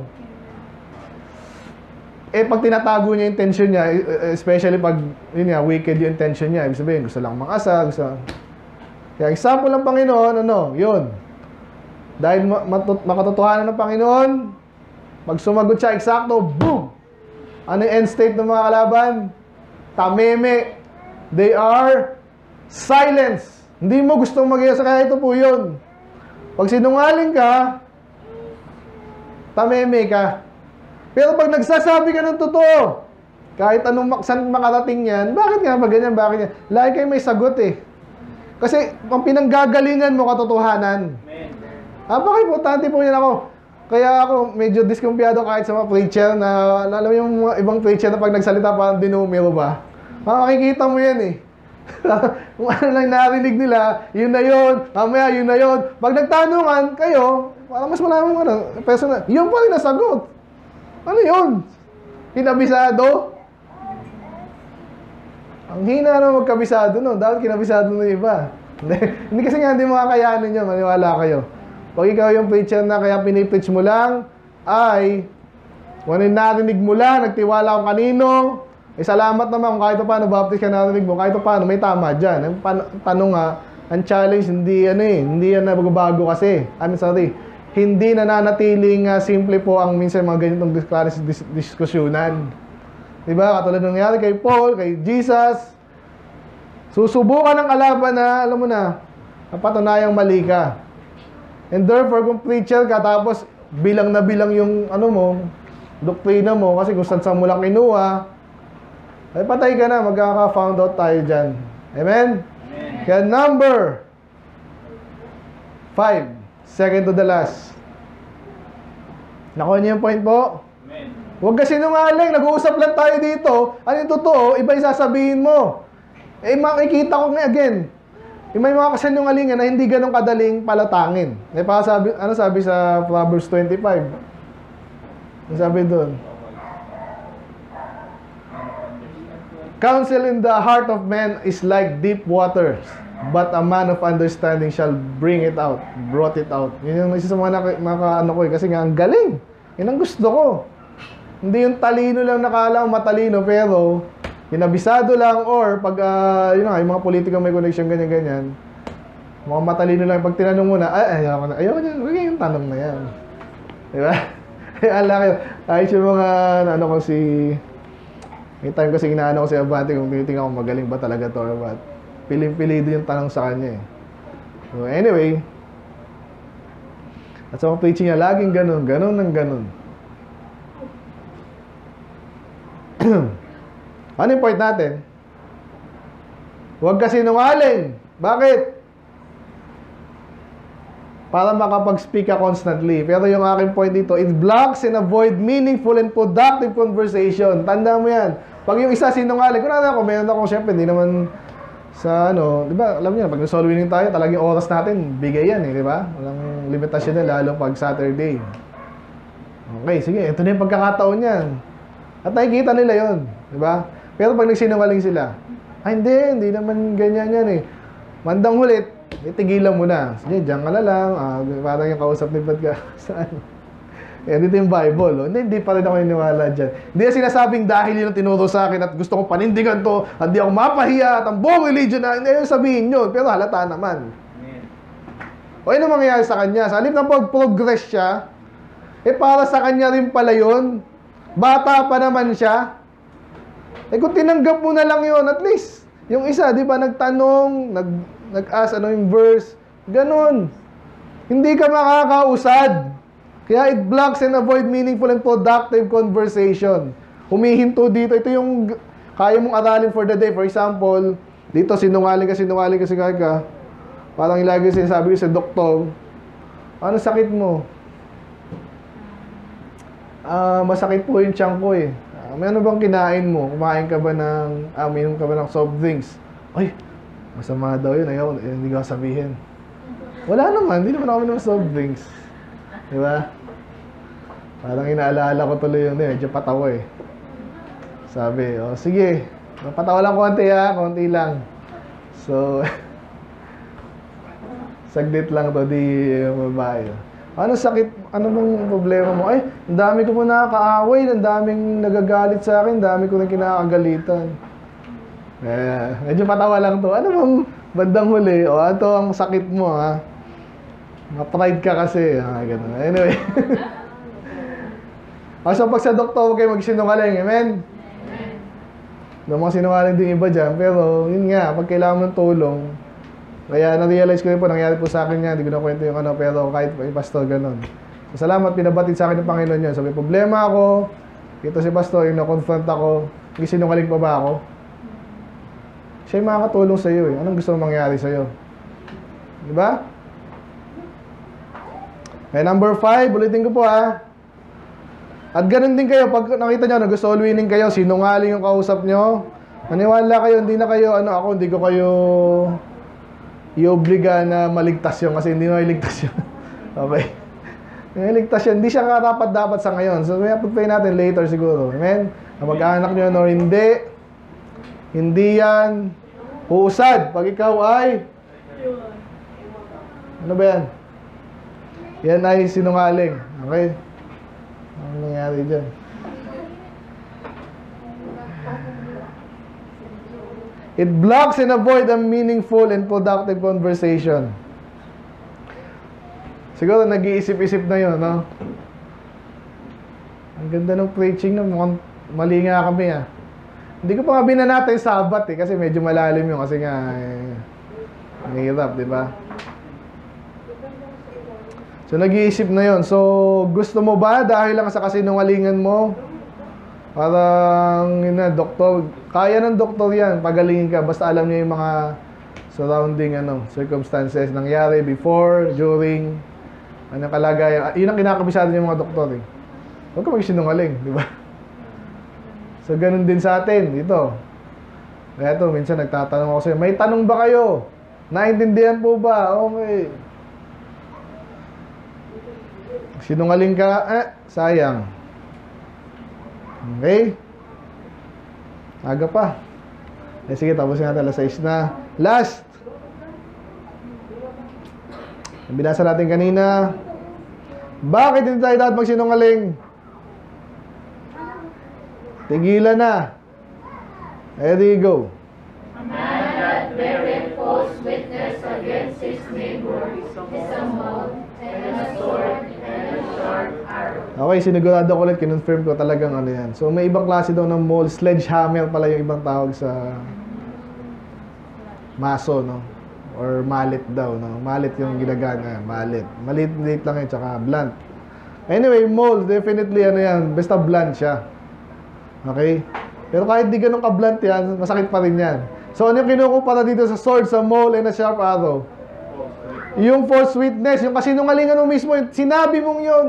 Pag tinatago niya yung intention niya, especially pag, yun nga, wicked yung intention niya, ibig sabihin, gusto lang makasa, gusto... Kaya example ng Panginoon, yun. Dahil makatotohanan ng Panginoon, pag sumagot siya, eksakto, boom! Ano yung end state ng mga kalaban? Tameme. They are silence. Hindi mo gustong mag-iasa, kaya ito po yun. Pag sinungaling ka, tameme ka. Pero pag nagsasabi ka ng totoo, kahit anong saan makarating yan, bakit nga ba ganyan, bakit yan? Lagi kayo may sagot eh. Kasi ang pinanggagalingan mo katotohanan. Napaka-importante po yan ako. Kaya ako medyo diskumpiyado kahit sa mga preacher na, alam mo yung mga ibang preacher na pag nagsalita parang dinumero ba? Makikita mo yan eh. Kung ano lang narinig nila, yun na yun, mamaya yun na yun. Pag nagtanungan kayo, parang mas malamang personal, yun pa rin nasagot. Ano yun? Kinabisado? Ang hina na magkabisado no, dapat kinabisado ng iba. Hindi kasi nga hindi makakayanin yun, maniwala kayo. Pag ikaw yung preacher na kaya pinipreach mo lang, ay, kung ano yung narinig mo lang, nagtiwala kung kanino, salamat naman kung kahit pa paano baptist ka narinig mo, kahit pa paano, may tama dyan. Ang tanong nga, ang challenge, hindi yan na magbabago kasi. Hindi nananatiling simple po ang minsan mga ganitong diskusyonan. Diba? Katulad ng nangyari kay Paul, kay Jesus. Susubukan ng kalaban na, alam mo na, napatunayang mali ka. And therefore, kung preacher ka, tapos bilang na bilang yung, doktrina mo, kasi kung saan mo lang kinuha, ay patay ka na, magkaka-found out tayo dyan. Amen? Amen. Kaya number 5, second to the last. Nakuha niyo yung point po? Amen. Huwag ka sinungaling, nag-uusap lang tayo dito. Ano yung totoo, iba yung sasabihin mo. Makikita ko nga again. May mga kasinungalingan na hindi ganun kadaling palatangin. Ano sabi sa Proverbs 25? Ano sabi doon? Counsel in the heart of man is like deep waters, but a man of understanding shall bring it out, brought it out. Yun yung isa sa mga ko kasi nga ang galing. Yun ang gusto ko. Hindi yung talino lang nakala mo matalino, pero kinabisado lang, or pag, yung mga politika may connection, ganyan-ganyan. Mga matalino lang, pag tinanong mo na, ayaw yung tanong na yan. Diba? Ala kayo, ayos yung mga, may time kasi inaano ko si Abante kung tinitingnan ko magaling ba talaga to or what. Piling-pilido yung tanong sa kanya eh. So anyway, at sa mga preaching niya, laging ganun. Ano yung point natin? Huwag kasi sinungaling. Bakit? Para makapag-speak ka constantly. Pero yung aking point dito, it blocks and avoid meaningful and productive conversation. Tanda mo yan. Pag yung isa sinungaling, meron ako, syempre, hindi naman sa di ba, alam niyo, pag nag-soul winning tayo, talagang oras natin, bigay yan di ba? Walang limitasyon na, lalo pag Saturday. Okay, sige, ito na yung pagkakataon yan. At nakikita nila yon, di ba? Pero pag nagsinungaling sila, hindi naman ganyan yan eh. Mandang hulit, itigilan mo na. Sige, diyan ka na lang. Parang yung kausap ni Pat ka. Saan? Dito yung Bible. Hindi pa rin ako niniwala dyan. Hindi na sinasabing dahil yun ang tinuro sa akin at gusto kong panindigan to at di ako mapahiya at ang buong religion na, hindi yung sabihin yun. Pero halata naman. O yun ang mangyayari sa kanya. Sa halip na pag-progress siya, Eh, para sa kanya rin pala yun. Bata pa naman siya. Eh, kung tinanggap mo na lang yun, at least, yung isa, di ba, nagtanong, nag-ask ano yung verse, ganun. Hindi ka makakausad. Kaya it blocks and avoid meaningful and productive conversation. Humihinto dito. Ito yung kaya mong aralin for the day. For example, dito sinungaling ka. Parang ilagi sinasabi ko sa doktor, ano sakit mo? Masakit po yung tiyan ko eh. May ano bang kinain mo? Kumain ka ba ng, minum ka ba ng soft drinks? Ay, masama daw yun. Ayaw, hindi ko sabihin. Wala naman, hindi naman ako ng soft drinks. Di ba? Parang inaalala ko tuloy yun eh. Medyo patawa eh. Sabi, sige. Patawa lang konti lang. So, saglit lang to, di babae. Ano sakit? Ano bang problema mo? Ay, ang dami ko po nakakaaway, ang daming nagagalit sa akin, ang dami ko nang kinakagalitan. Medyo patawa lang to. Ano bang bandang huli? Ito ang sakit mo, ha? Ma-pride ka kasi. Ganun. Anyway. So, pag sa doktor, huwag kayo magsinungaling. Amen? May mga sinungaling din iba dyan. Pero, yun nga, pag kailangan ng tulong, kaya na-realize ko rin po, nangyari po sa akin yan, hindi ko na kwento yung ano, pero kahit yung pastor, ganun. So, salamat, pinabatid sa akin ng Panginoon yun. So, may problema ako, ito si pastor, yung na-confront ako, sinungaling pa ba ako? Siya yung makakatulong sa iyo eh. Anong gusto mong mangyari sa iyo? Di ba? Okay, number 5, ulitin ko po ha. At ganun din kayo, pag nakita nyo, gusto winning kayo, sinungaling yung kausap nyo, maniwala kayo, hindi na kayo, hindi ko kayo i-obliga na maligtas yun kasi hindi mo iligtas yun. Okay? Iligtas yun. Hindi siya karapat-dapat sa ngayon. So, may pag-pray natin later siguro. Amen? Mag-anak nyo or hindi. Hindi yan huusad. Pag ikaw ay ano ba yan? Yan ay sinungaling. Okay? Ano nangyari dyan? It blocks and avoid a meaningful and productive conversation. Siguro nag-iisip-isip na yun, no? Ang ganda ng preaching na mukhang mali nga kami, ah. Hindi ko pa nga binanata yung Sabat, eh, kasi medyo malalim yun, kasi nga, ang hirap, di ba? So, nag-iisip na yun. So, gusto mo ba dahil lang sa kasinungalingan mo? Parang, doktor, kaya ng doktor yan, pagalingin ka, basta alam niya yung mga surrounding, circumstances, nangyari before, during, anong kalagayan. Yun ang kinakabisado ng mga doktor, eh. Huwag ka magsinungaling, di ba? So, ganun din sa atin, dito. Kaya ito, minsan nagtatanong ako sa'yo, may tanong ba kayo? Naintindihan po ba? Okay. Sinungaling ka, sayang. Okay? Aga pa. Sige, tapusin natin. Alas 6 na. Last! Binasa natin kanina. Bakit hindi tayo dapat magsinungaling? Tigilan na. Ready, go. A man that beareth false witness against his neighbor is a mouth and a sword and a sharp arrow. Okay, sinigurado ko ulit, kinonfirm ko talagang ano yan. So, may ibang klase daw ng mole. Sledgehammer pala yung ibang tawag sa maso, no? Or mallet daw, no? Mallet yung ginagana. Mallet. Maliit lang yun, tsaka blunt. Anyway, mole, definitely ano yan. Basta blunt siya. Okay? Pero kahit di ganun ka-blunt yan, masakit pa rin yan. So, ano yung kinukumpara dito sa sword, sa mole, and a sharp arrow? Yung false witness, yung kasinungalingan mo mismo, sinabi mong yun.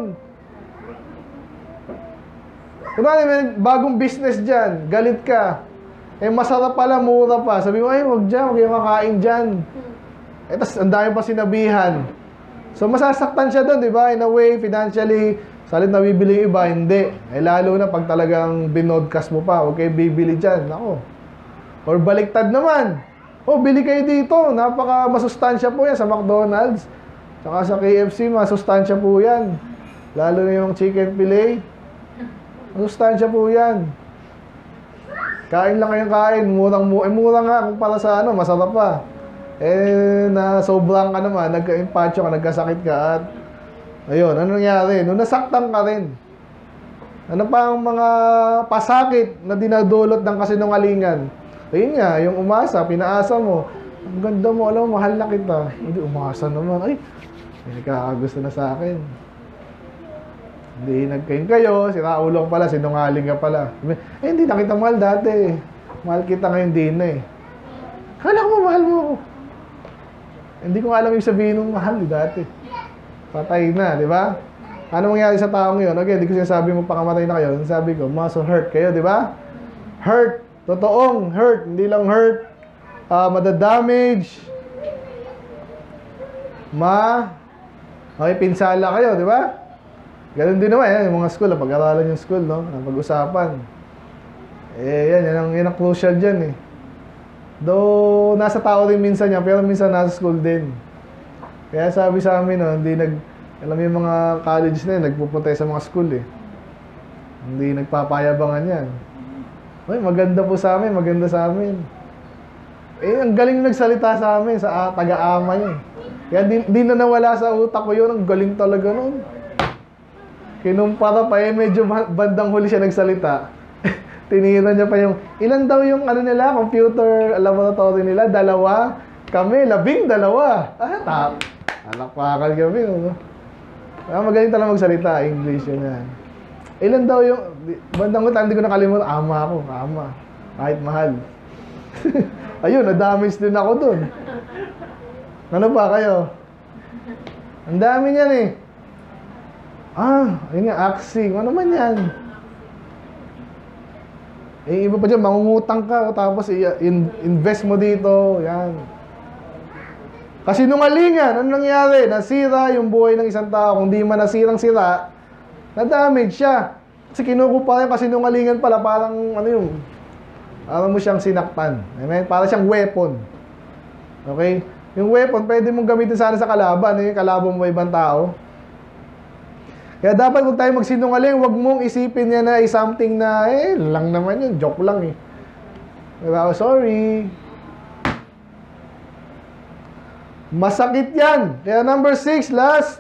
Kunwari, may bagong business dyan, galit ka. Masarap pala, mura pa. Sabi mo, wag dyan, wag yung kakain dyan. Tas, ang dami pa sinabihan. So, masasaktan siya doon, di ba? In a way, financially, salit na bibili yung iba, hindi. Lalo na pag talagang binodcast mo pa, huwag kayo bibili dyan. Ako. Or baliktad naman. Bili kayo dito. Napaka masustansya po yan sa McDonald's. Tsaka sa KFC, masustansya po yan. Lalo na yung chicken fillet. Masustansya po yan. Kain lang kayong kain. Mura nga kung para sa masarap pa. Na sobrang ka naman, nagka-impatyo ka, nagkasakit ka at Ayun, ano nangyari? Nung nasaktan ka rin, ano pa ang mga pasakit na dinadulot ng kasinungalingan? Ayun nga, yung umasa, pinaasa mo. Ang ganda mo, alam mo, mahal na kita. Hindi, umasa naman. Ay, may nakakagusto na sa akin. Hindi, nagkain kayo, siraulong pala, sinungaling ka pala. Eh, hindi na kita mahal dati. Mahal kita ngayon din na eh. Kala ko mahal mo ako. Hindi ko alam yung sabihin ng mahal dati. Patay na, di ba? Ano mangyari sa taong yun? Okay, hindi ko sinasabi mo pakamatay na kayo. Sabi ko, muscle hurt kayo, di ba? Hurt. Totoong hurt. Hindi lang hurt. Madadamage. Okay, pinsala kayo, di ba? Ganun din naman, yan, yung mga school, pag-aralan yung school, no? Pag-usapan. Eh, yan ang crucial dyan, eh. Though, nasa tao rin minsan yan, pero minsan nasa school din. Kaya sabi sa amin, no, alam mo yung mga college na yun, nagpupunta sa mga school, eh. Hindi nagpapayabangan yan. Ay, maganda po sa amin, maganda sa amin. Eh, ang galing nagsalita sa amin, sa taga-ama niya. Kaya di na nawala sa utak ko yun, ang galing talaga nun. Kinumpara pa, eh, medyo bandang huli siya nagsalita. Tinira niya pa yung, ilan daw yung ano nila, computer laboratory nila? 2. Kami, 12. Alakpakal kami, no? Magaling talaga magsalita, English yun yan. Ilan daw yung, bandang huli, hindi ko nakalimutan, ama ako, ama. Kahit mahal. Ayun, na-damage din ako dun. Ano ba kayo? Ang dami niyan eh. Ayun nga, axing. Ano man yan? Eh, iba pa dyan, mangungutang ka, tapos invest mo dito. Yan. Kasi nungalingan, ano nangyari? Nasira yung buhay ng isang tao. Kung di man nasirang-sira, na-damage siya. Kasi kinukupa yung kasi nungalingan pala, parang ano yung, mo siyang sinaktan. Amen? Para siyang weapon. Okay? Yung weapon, pwede mong gamitin sana sa kalaban. Yung kalaban mo ibang tao. Kaya dapat kung tayo magsinungaling, huwag mong isipin niya na something na, lang naman yun. Joke lang eh. Diba? Sorry. Masakit yan. Kaya number 6, last.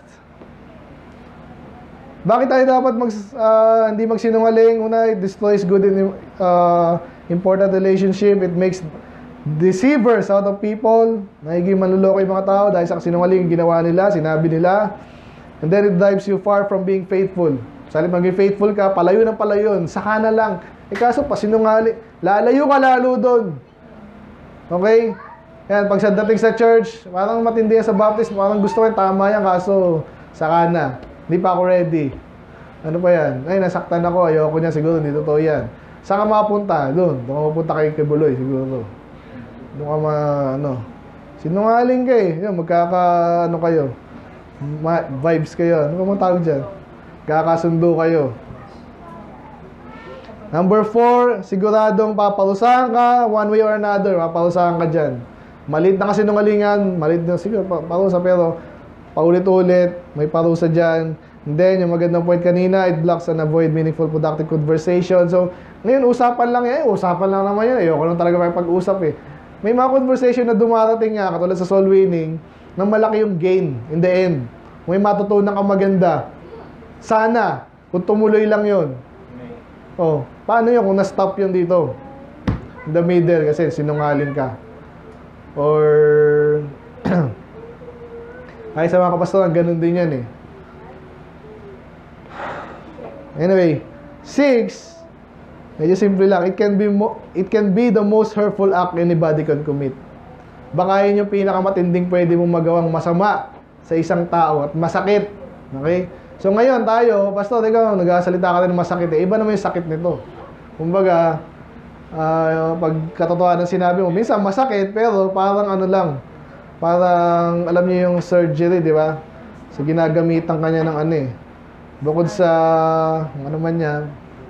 Bakit tayo dapat hindi magsinungaling? Una, it destroys good and important relationship. It makes deceivers out of people. Nagiging manluloko yung mga tao dahil sa kasinungaling ginawa nila, sinabi nila. And then it drives you far from being faithful. Sa halip maging faithful ka, palayo ng palayo, saka na lang. Eh kaso pa sinungaling, lalayo ka lalo doon. Okay? Yan, pag sa dating sa church, parang matindi yan sa baptism, parang gusto ko yung tama yan, kaso saka na. Hindi pa ako ready. Ano pa yan? Ay, nasaktan ako, ayoko niya siguro, hindi totoo yan. Saan ka makapunta? Doon ka mapunta kay Buloy siguro. Doon ka sinungaling ka eh. Yan, kayo. Vibes kayo. Ano ba tawag dyan? Kakasundo kayo. Number 4, siguradong paparusahan ka, one way or another, paparusahan ka dyan. Malit na kasinungalingan, malit na siguro parusa, pero paulit-ulit, may parusa dyan. And then, yung magandang point kanina, it blocks and avoid meaningful, productive conversation. So, ngayon, usapan lang yan. Usapan lang naman yan. Ayoko lang talaga may pag-usap eh. May mga conversation na dumarating nga, katulad sa soul winning, na malaki yung gain in the end. May matutunan ka maganda. Sana, kung tumuloy lang yun. Paano yun kung na-stop yun dito? In the middle, kasi sinungaling ka. Or, ay sa mga kapastoran, ganun din yan eh. Anyway, 6, medyo simple lang. It can be the most hurtful act anybody can commit. Baka yun yung pinakamatinding pwede mong magawang masama sa isang tao at masakit. Okay? So ngayon tayo, pastor, ikaw nagsasalita ka rin ng masakit eh. Iba naman yung sakit nito. Kumbaga, pag katotohanan sinabi mo, minsan masakit, pero parang ano lang, parang alam niyo yung surgery, di ba? So ginagamitan kanya ng ano eh. Bukod sa, ano man yan,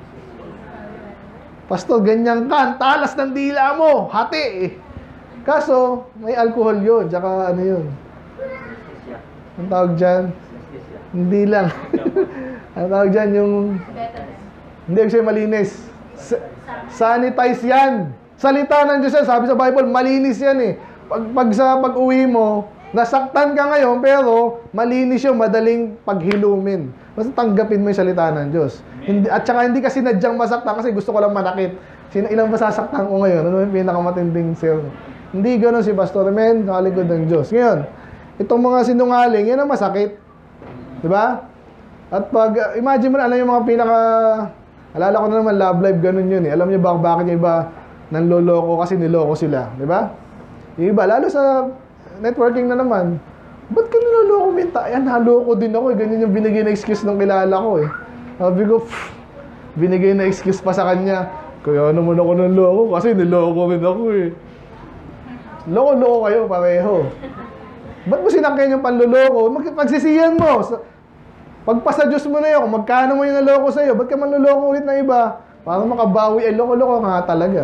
pastor, ganyan ka, talas ng dila mo, hati eh. Kaso, may alcohol yun, tsaka ano yun. Ang tawag dyan? Hindi lang. Ang tawag dyan yung, hindi kasi malinis. Sanitize yan. Salita ng Diyos yan, sabi sa Bible, malinis yan eh. Pag uwi mo, nasaktan ka ngayon, pero malinis yung madaling paghilumin. Basta tanggapin mo yung salita ng Diyos. Hindi, at saka hindi kasi nadyang masaktan kasi gusto ko lang manakit. Ilang masasaktan ko ngayon? Ano yung pinakamatinding sir? Hindi gano'n si Pastor Men, nakaligod ng Diyos. Ngayon, itong mga sinungaling, yan ang masakit. Diba? At pag, imagine mo na, alam yung mga alala ko na naman, love life, ganun yun eh. Alam niyo ba bakit yung iba nanloloko kasi niloko sila? Diba? Yung iba, lalo sa networking na naman, ba't ka niloloko, minta? Ayan, naloko din ako eh. Ganyan yung binigay na excuse nung kilala ko eh. Sabi ko, binigay na excuse pa sa kanya. Kaya naman ako nanloko kasi niloko rin ako eh. Loko-loko kayo pareho. Ba't mo sinangkin yung panloloko? Pagsisiyan mo. Pagpasa Diyos mo na yun, kung magkano mo yung naloko sa'yo, ba't ka manloloko ulit ng iba? Para makabawi, loko-loko nga talaga.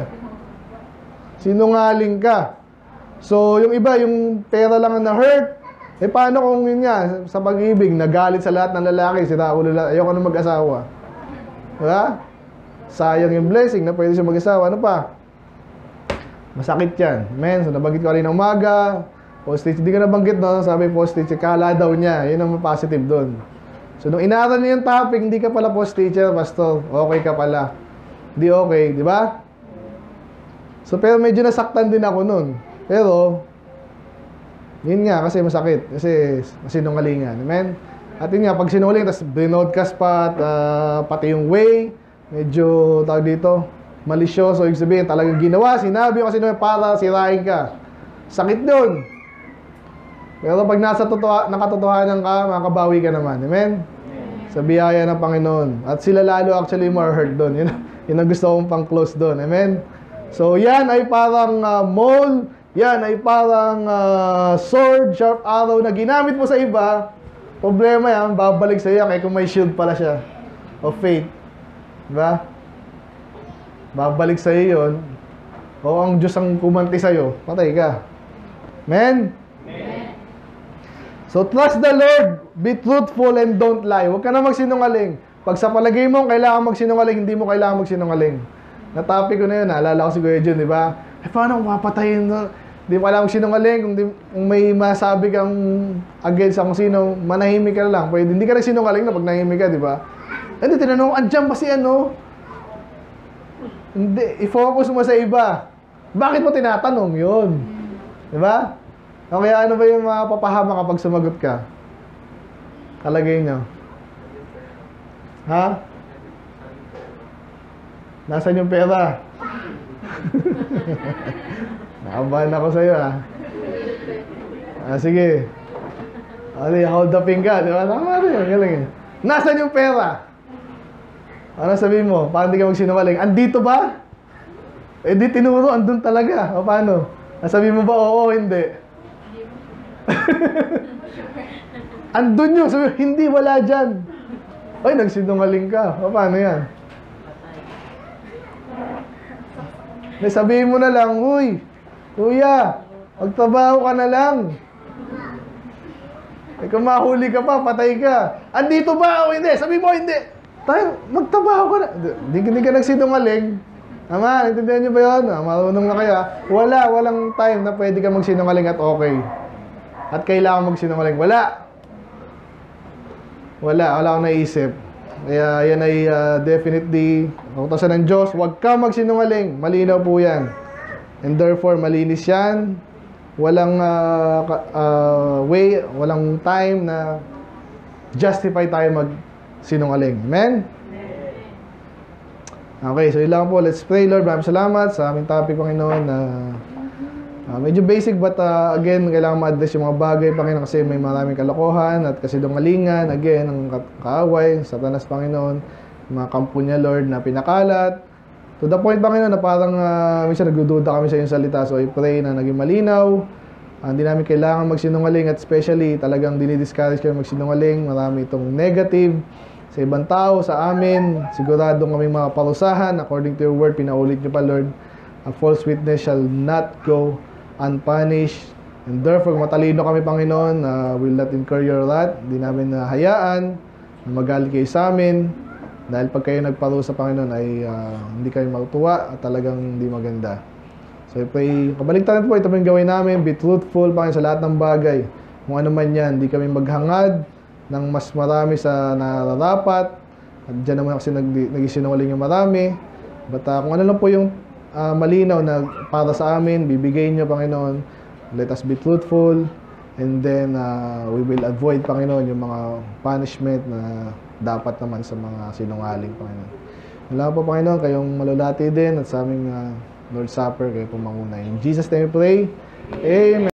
Sinungaling ka. So, yung iba, yung pera lang na hurt, paano kung yun nga, sa pag-ibig, nagalit sa lahat ng lalaki, ulo, ayoko na mag-asawa. Diba? Sayang yung blessing na pwede siya mag-asawa. Ano pa? Masakit yan. Men, so nabanggit ko rin ng umaga, postage, hindi ka nabanggit, no? Sabi postage, kala daw niya. Yun ang positive doon. So, nung inaaral niya yung topic, hindi ka pala post-teacher, pastor. Okay ka pala. Hindi okay, di ba? So, pero medyo nasaktan din ako nun. Pero, yun nga, kasi masakit. Kasi sinungalingan. Amen? At yun nga, pag sinungaling, tapos binodcast pa, at, pati yung way, medyo, tawag dito, malisyoso. Ibig sabihin, talagang ginawa, sinabi yung kasi para sirain ka. Sakit doon. Pero pag nasa nakatotohanan ka, makabawi ka naman. Amen? Sa biyaya ng Panginoon. At sila lalo actually more hurt doon. Yun ang gusto kong pang-close doon. Amen? So, yan ay parang mole. Yan ay parang sword, sharp arrow na ginamit mo sa iba. Problema yan, babalik sa iyo kaya kung may shield pala siya. Of faith. Diba? Babalik sa iyo yun. O ang Diyos ang kumanti sa iyo, patay ka. Amen? So, trust the Lord, be truthful, and don't lie. Huwag ka na magsinungaling. Pag sa palagay mo, kailangan magsinungaling, hindi mo kailangan magsinungaling. Na-topic ko na yun, naalala ko si Kuya Jun, di ba? Paano kung mapatayin? Hindi mo kailangan magsinungaling. Kung may masabi kang against kung sino, manahimik ka lang. Pwede, hindi ka rin sinungaling na pag nahimik ka, di ba? Hindi, tinanong, andyan ba si ano? Hindi, i-focus mo sa iba. Bakit mo tinatanong yun? Di ba? O kaya ano ba yung mapapahama kapag sumagot ka? Kalagay nyo. Ha? Nasaan yung pera? Nakabahan ako sa'yo, ha? Sige. Hold upin ka, di ba? Tama rin, galing. Nasaan yung pera? Ano sabihin mo? Paano di ka magsinungaling? Andito ba? Di tinuro, andun talaga. O paano? Sabihin mo ba, oo, hindi? Andun yun. Sabi, hindi, wala dyan. Ay, nagsinungaling ka. O, paano yan? Sabihin mo na lang, uy, kuya, magtrabaho ka na lang. Kung mahuli ka pa, patay ka. Andito ba o hindi? Sabihin mo, hindi. Tayo, magtrabaho ka na. Hindi ka nagsinungaling. Ama, intindihan niyo ba yun? Marunong na kaya. Walang time na pwede ka magsinungaling at okay. At kailangan magsinungaling. Wala akong naisip. Kaya yan ay definitely kautosan ng Diyos. Huwag ka magsinungaling. Malinaw po yan. And therefore, malinis yan. Walang way, walang time na justify tayo magsinungaling. Amen? Okay, so yun lang po. Let's pray, Lord. Maraming salamat sa aming topic, Panginoon, na medyo basic, but again, kailangan ma-address yung mga bagay, Panginoon, kasi may maraming kalokohan at kasinungalingan, again, ang kaaway, Satanas, Panginoon, mga kampo niya, Lord, na pinakalat. To the point, Panginoon, na parang minsan nagdududa kami sa iyong salita, so I pray na naging malinaw. Hindi namin kailangan magsinungaling at especially talagang dinidiscourage kami magsinungaling. Marami itong negative sa ibang tao, sa amin. Siguradong kami mga parusahan. According to your word, pinaulit niyo pa, Lord, a false witness shall not go unpunished. And therefore, matalino kami, Panginoon, will not incur your wrath. Hindi namin hayaan na magalit kayo sa amin. Dahil pag kayo nagparusa, Panginoon, ay hindi kayo matutuwa at talagang hindi maganda. So, I pray, kabaligtaran po, ito po yung gawin namin. Be truthful, Panginoon, sa lahat ng bagay. kung ano man yan, hindi kami maghangad ng mas marami sa nararapat. At dyan naman kasi nagisinungaling yung marami. But kung ano lang po yung malinaw na para sa amin, bibigay nyo, Panginoon. Let us be truthful. And then, we will avoid, Panginoon, yung mga punishment na dapat naman sa mga sinungaling, Panginoon. Wala po, Panginoon, kayong malulati din at sa aming Lord's Supper, kayo po manguna. In Jesus' name we pray. Amen.